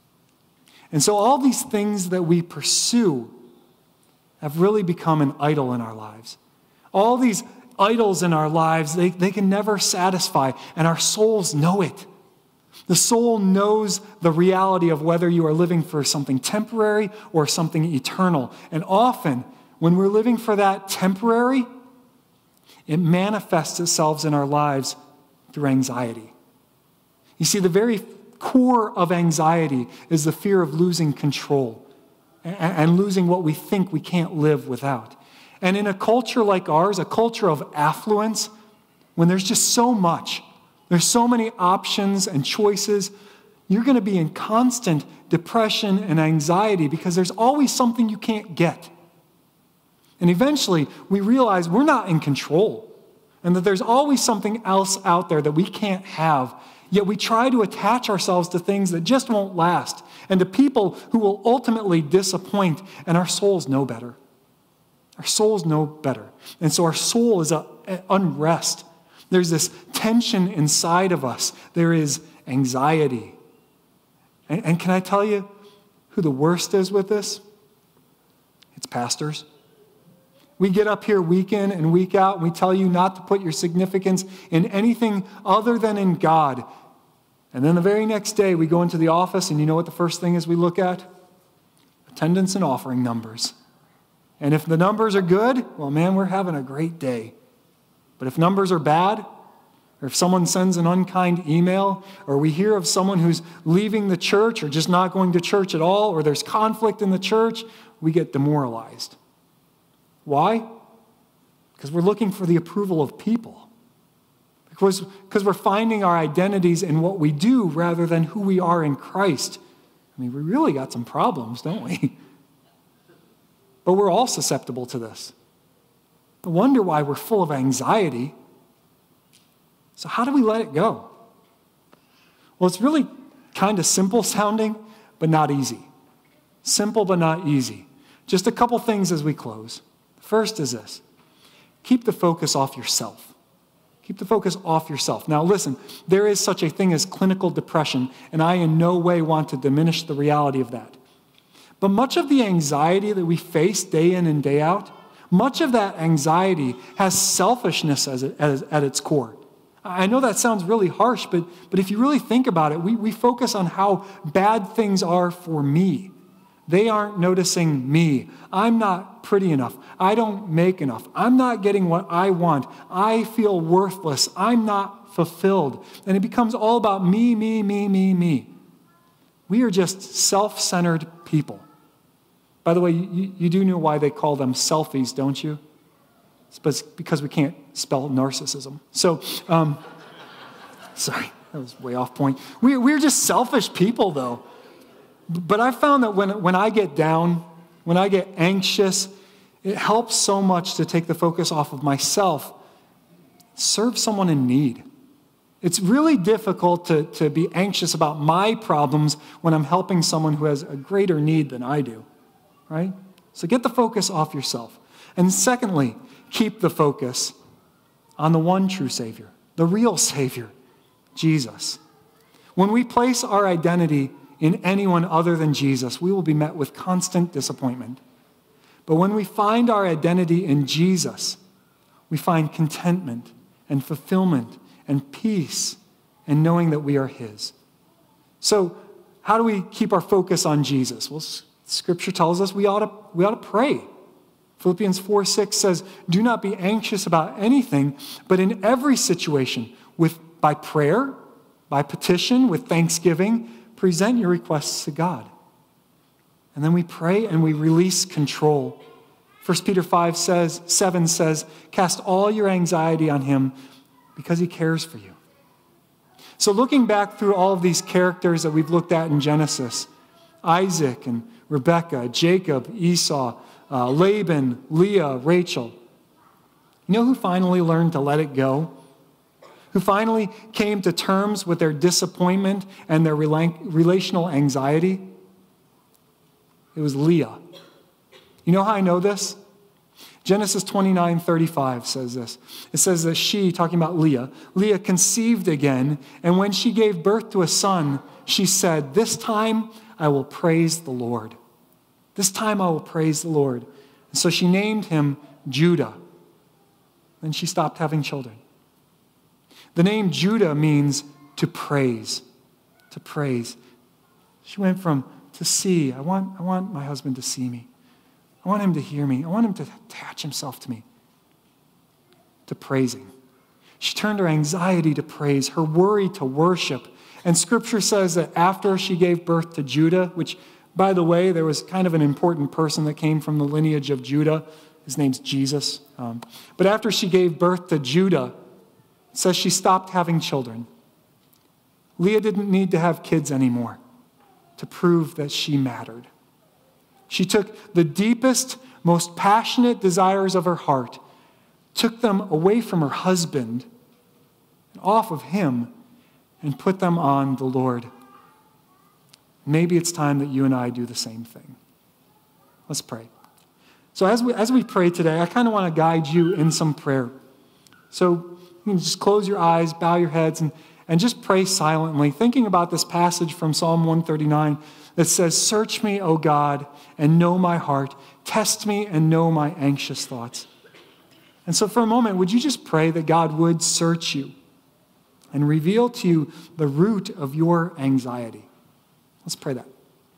[SPEAKER 8] And so all these things that we pursue have really become an idol in our lives. All these idols in our lives, they, they can never satisfy, and our souls know it. The soul knows the reality of whether you are living for something temporary or something eternal. And often, when we're living for that temporary, it manifests itself in our lives through anxiety. You see, the very core of anxiety is the fear of losing control and, and losing what we think we can't live without. And in a culture like ours, a culture of affluence, when there's just so much, there's so many options and choices, you're going to be in constant depression and anxiety because there's always something you can't get. And eventually, we realize we're not in control and that there's always something else out there that we can't have, yet we try to attach ourselves to things that just won't last and to people who will ultimately disappoint, and our souls know better. Our souls know better. And so our soul is a, a unrest. There's this tension inside of us. There is anxiety. And, and can I tell you who the worst is with this? It's pastors. We get up here week in and week out, and we tell you not to put your significance in anything other than in God. And then the very next day, we go into the office, and you know what the first thing is we look at? Attendance and offering numbers. And if the numbers are good, well, man, we're having a great day. But if numbers are bad, or if someone sends an unkind email, or we hear of someone who's leaving the church or just not going to church at all, or there's conflict in the church, we get demoralized. Why? Because we're looking for the approval of people. Because, because we're finding our identities in what we do rather than who we are in Christ. I mean, we really got some problems, don't we? But we're all susceptible to this. I wonder why we're full of anxiety. So how do we let it go? Well, it's really kind of simple sounding, but not easy. Simple, but not easy. Just a couple things as we close. First is this: keep the focus off yourself. Keep the focus off yourself. Now listen, there is such a thing as clinical depression, and I in no way want to diminish the reality of that. But much of the anxiety that we face day in and day out, much of that anxiety has selfishness as, it, as at its core. I know that sounds really harsh, but, but if you really think about it, we, we focus on how bad things are for me. They aren't noticing me. I'm not pretty enough. I don't make enough. I'm not getting what I want. I feel worthless. I'm not fulfilled. And it becomes all about me, me, me, me, me. We are just self-centered people. By the way, you, you do know why they call them selfies, don't you? It's because we can't spell narcissism. So, um, sorry, that was way off point. We, we're just selfish people, though. But I found that when, when I get down, when I get anxious, it helps so much to take the focus off of myself, serve someone in need. It's really difficult to, to be anxious about my problems when I'm helping someone who has a greater need than I do, right? So get the focus off yourself. And secondly, keep the focus on the one true Savior, the real Savior, Jesus. When we place our identity in anyone other than Jesus, we will be met with constant disappointment. But when we find our identity in Jesus, we find contentment and fulfillment and peace and knowing that we are His. So how do we keep our focus on Jesus? Well, Scripture tells us we ought to, we ought to pray. Philippians four six says, do not be anxious about anything, but in every situation, with by prayer, by petition, with thanksgiving, present your requests to God. And then we pray and we release control. First Peter five says, seven says, cast all your anxiety on Him because He cares for you. So looking back through all of these characters that we've looked at in Genesis, Isaac and Rebekah, Jacob, Esau, uh, Laban, Leah, Rachel, you know who finally learned to let it go? Who finally came to terms with their disappointment and their relational anxiety? It was Leah. You know how I know this? Genesis twenty-nine thirty-five says this. It says that she, talking about Leah, Leah conceived again, and when she gave birth to a son, she said, this time I will praise the Lord. This time I will praise the Lord. And so she named him Judah. Then she stopped having children. The name Judah means to praise, to praise. She went from to see, I want, I want my husband to see me. I want him to hear me. I want him to attach himself to me, to praising. She turned her anxiety to praise, her worry to worship. And Scripture says that after she gave birth to Judah, which, by the way, there was kind of an important person that came from the lineage of Judah. His name's Jesus. Um, but after she gave birth to Judah, it says she stopped having children. Leah didn't need to have kids anymore to prove that she mattered. She took the deepest, most passionate desires of her heart, took them away from her husband, and off of him, and put them on the Lord. Maybe it's time that you and I do the same thing. Let's pray. So as we, as we pray today, I kind of want to guide you in some prayer. So you can just close your eyes, bow your heads, and, and just pray silently, thinking about this passage from Psalm one thirty-nine that says, search me, O God, and know my heart. Test me and know my anxious thoughts. And so for a moment, would you just pray that God would search you and reveal to you the root of your anxiety? Let's pray that.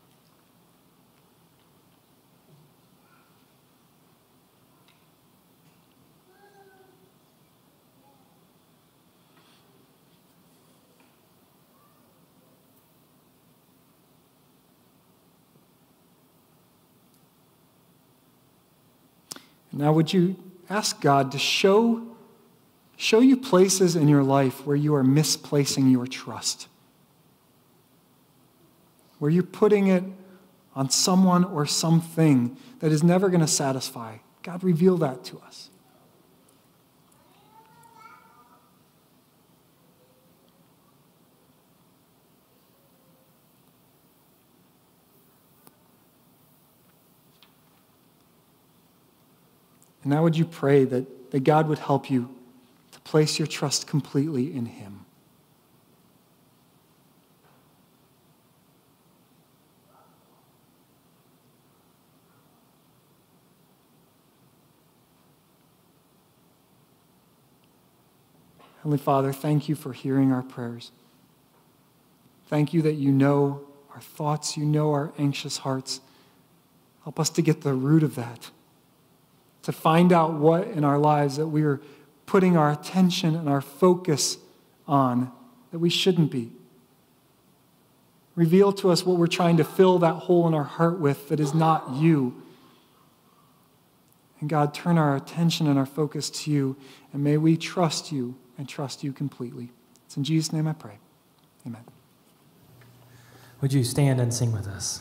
[SPEAKER 8] Now, would you ask God to show, show you places in your life where you are misplacing your trust, where you're putting it on someone or something that is never going to satisfy? God, reveal that to us. And now would you pray that, that God would help you to place your trust completely in him. Heavenly Father, thank you for hearing our prayers. Thank you that you know our thoughts, you know our anxious hearts. Help us to get the root of that, to find out what in our lives that we are putting our attention and our focus on that we shouldn't be. Reveal to us what we're trying to fill that hole in our heart with that is not you. And God, turn our attention and our focus to you, and may we trust you and trust you completely. It's in Jesus' name I pray. Amen.
[SPEAKER 2] Would you stand and sing with us?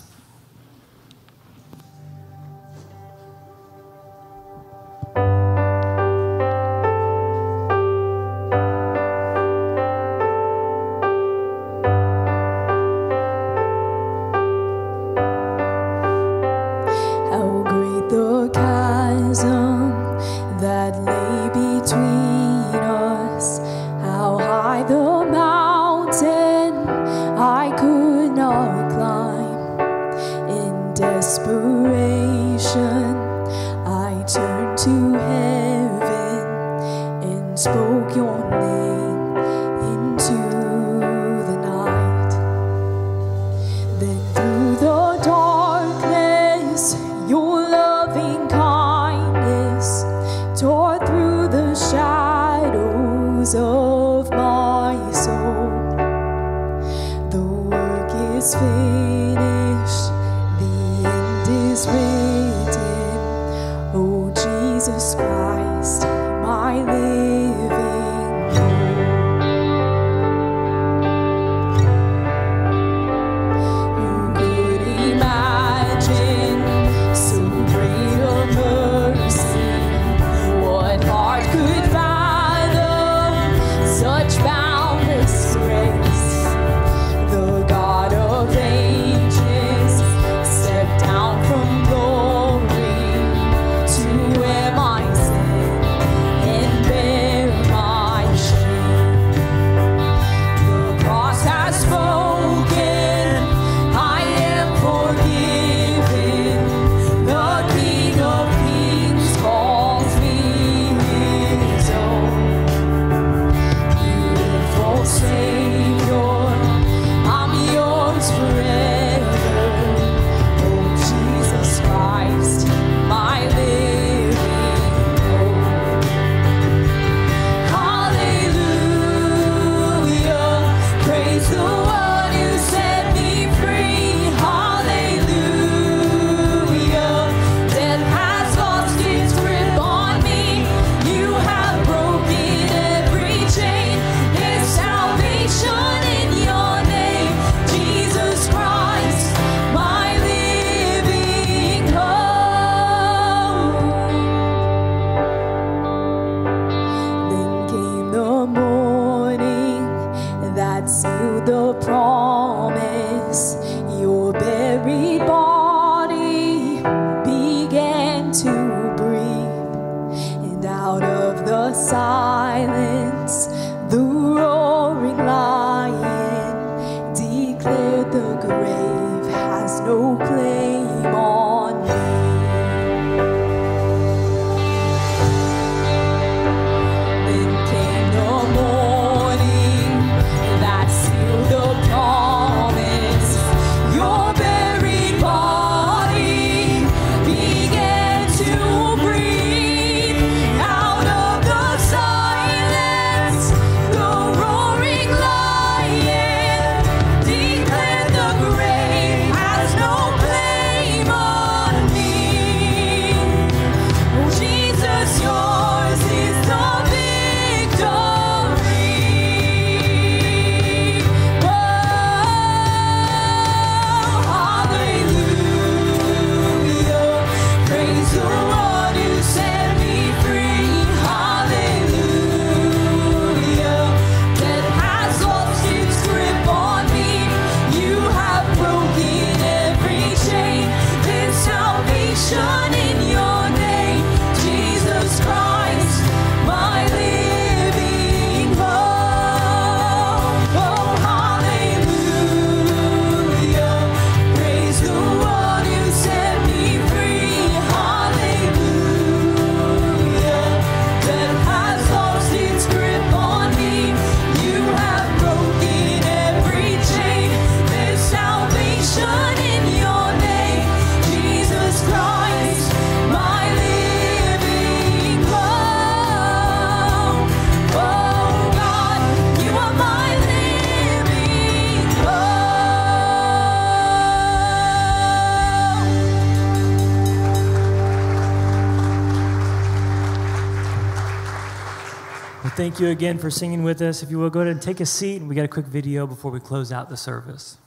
[SPEAKER 1] How great the chasm that lay between us, how high the mountain I could not climb. In desperation, I turned to heaven and spoke your name into the night. Then through the darkness, your loving kindness tore through the shadows of my soul. The work is finished, the end is written. Oh, Jesus Christ, my living hope. Who could imagine so great a mercy? What heart could fathom such boundless grace? The God of ages
[SPEAKER 2] thank you again for singing with us. If you will, go ahead and take a seat, and we got a quick video before we close out the service.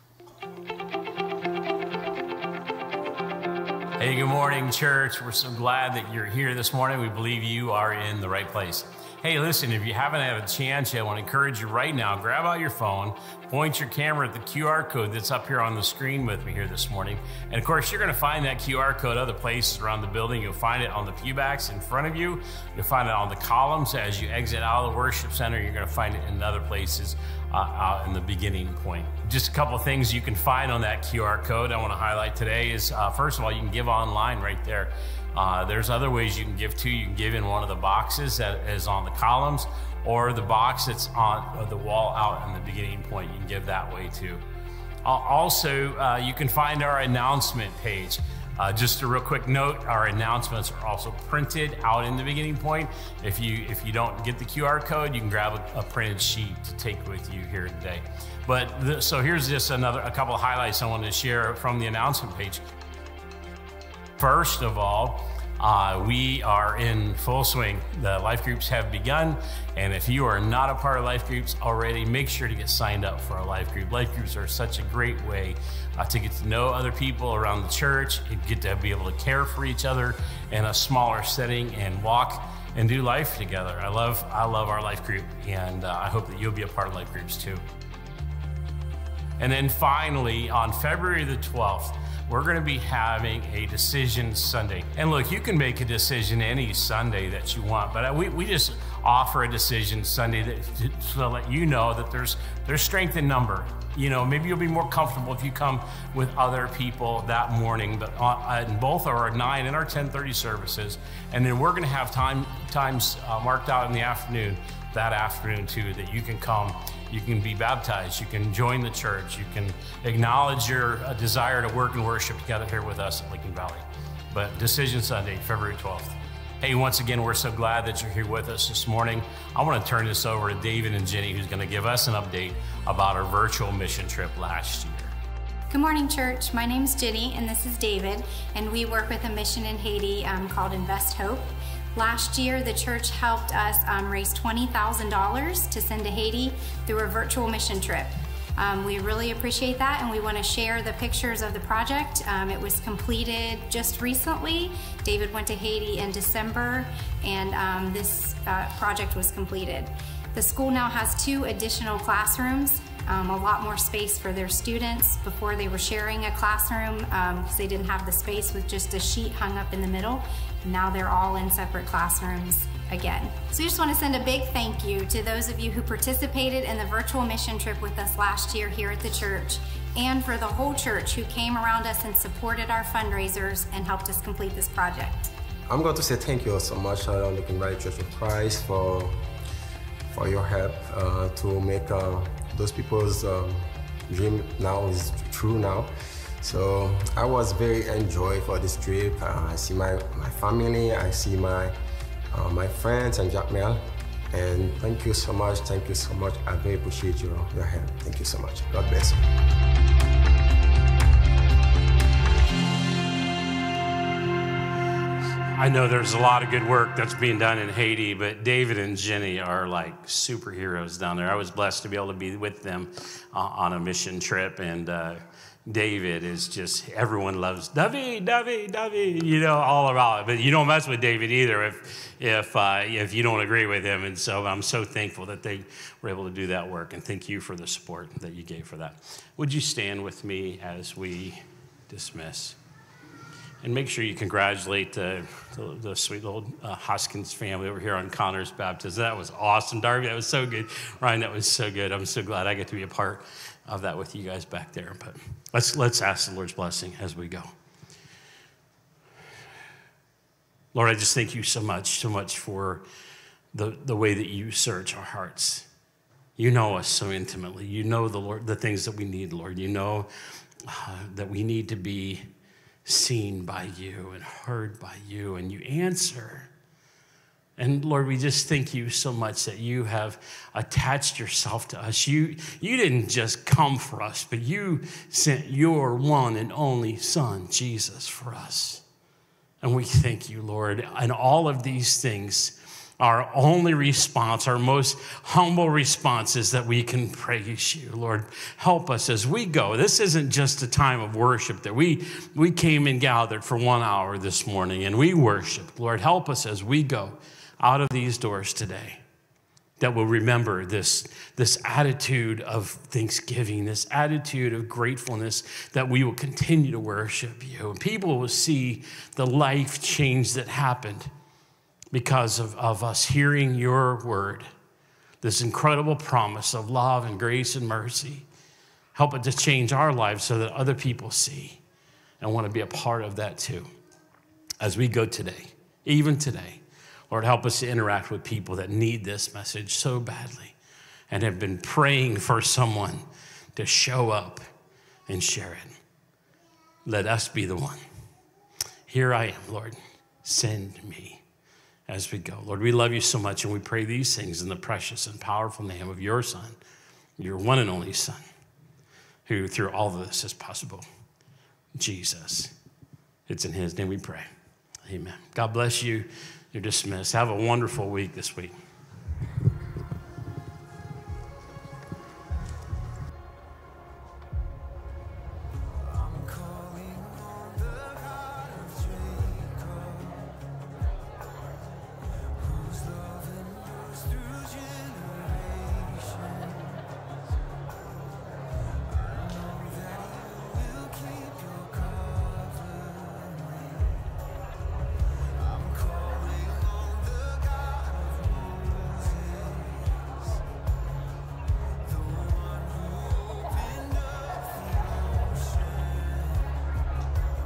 [SPEAKER 9] Hey, good morning, church. We're so glad that you're here this morning. We believe you are in the right place. Hey, listen, if you haven't had a chance yet, I want to encourage you right now, grab out your phone, point your camera at the Q R code that's up here on the screen with me here this morning. And of course, you're going to find that Q R code other places around the building. You'll find it on the pew backs in front of you. You'll find it on the columns as you exit out of the worship center. You're going to find it in other places uh, out in the beginning point. Just a couple of things you can find on that Q R code I want to highlight today is, uh, first of all, you can give online right there. Uh, there's other ways you can give too. You can give in one of the boxes that is on the columns, or the box that's on the wall out in the beginning point. You can give that way too. Uh, also, uh, you can find our announcement page. Uh, just a real quick note, our announcements are also printed out in the beginning point. If you if you don't get the Q R code, you can grab a, a printed sheet to take with you here today. But the, so here's just another a couple of highlights I wanted to share from the announcement page. First of all, uh, we are in full swing. The life groups have begun, and if you are not a part of life groups already, make sure to get signed up for a life group. Life groups are such a great way uh, to get to know other people around the church, and get to be able to care for each other in a smaller setting and walk and do life together. I love, I love our life group, and uh, I hope that you'll be a part of life groups too. And then finally, on February the twelfth, we're going to be having a Decision Sunday. And look, you can make a decision any Sunday that you want, but we, we just offer a Decision Sunday that, to, to let you know that there's, there's strength in number. You know, maybe you'll be more comfortable if you come with other people that morning, but on, in both our nine and our ten thirty services. And then we're going to have time times uh, marked out in the afternoon, that afternoon too, that you can come. You can be baptized, you can join the church, you can acknowledge your uh, desire to work and worship together here with us at Lincoln Valley. But Decision Sunday, February twelfth. Hey, once again, we're so glad that you're here with us this morning. I want to turn this over to David and Jenny, who's going to give us an update about our virtual mission trip last year.
[SPEAKER 10] Good morning, church. My name's Jenny, and this is David, and we work with a mission in Haiti um, called Invest Hope. Last year, the church helped us um, raise twenty thousand dollars to send to Haiti through a virtual mission trip. Um, we really appreciate that, and we want to share the pictures of the project. Um, it was completed just recently. David went to Haiti in December, and um, this uh, project was completed. The school now has two additional classrooms, um, a lot more space for their students. Before, they were sharing a classroom because um, they didn't have the space with just a sheet hung up in the middle. Now they're all in separate classrooms again. So we just want to send a big thank you to those of you who participated in the virtual mission trip with us last year here at the church, and for the whole church who came around us and supported our fundraisers and helped us complete this project.
[SPEAKER 6] I'm going to say thank you so much, uh, Lincoln Valley Church of Christ, for for your help uh, to make uh, those people's um, dream now is true now. So I was very enjoyed for this trip. Uh, I see my, my family, I see my uh, my friends and Jack Mel. And thank you so much, thank you so much. I very appreciate your, your help. Thank you so much. God bless you.
[SPEAKER 9] I know there's a lot of good work that's being done in Haiti, but David and Jenny are like superheroes down there. I was blessed to be able to be with them uh, on a mission trip, and uh, David is just, everyone loves David, David, David, you know, all about it. But you don't mess with David either if if uh, if you don't agree with him. And so I'm so thankful that they were able to do that work, and thank you for the support that you gave for that. Would you stand with me as we dismiss? And make sure you congratulate the, the, the sweet little uh, Hoskins family over here on Connor's baptism. That was awesome. Darby, that was so good. Ryan, that was so good. I'm so glad I get to be a part of that with you guys back there. But let's, let's ask the Lord's blessing as we go. Lord, I just thank you so much, so much for the, the way that you search our hearts. You know us so intimately. You know the Lord, the things that we need, Lord. You know uh, that we need to be seen by you and heard by you, and you answer. And Lord, we just thank you so much that you have attached yourself to us. You, you didn't just come for us, but you sent your one and only Son, Jesus, for us. And we thank you, Lord. And all of these things Our only response, our most humble response is that we can praise you. Lord, help us as we go. This isn't just a time of worship that we, we came and gathered for one hour this morning and we worshiped. Lord, help us as we go out of these doors today, that we'll remember this, this attitude of thanksgiving, this attitude of gratefulness, that we will continue to worship you. And people will see the life change that happened because of, of us hearing your word, this incredible promise of love and grace and mercy. Help it to change our lives so that other people see and want to be a part of that too. As we go today, even today, Lord, help us to interact with people that need this message so badly and have been praying for someone to show up and share it. Let us be the one. Here I am, Lord. Send me as we go. Lord, we love you so much, and we pray these things in the precious and powerful name of your Son, your one and only Son, who through all of this is possible, Jesus. It's in his name we pray. Amen. God bless you. You're dismissed. Have a wonderful week this week.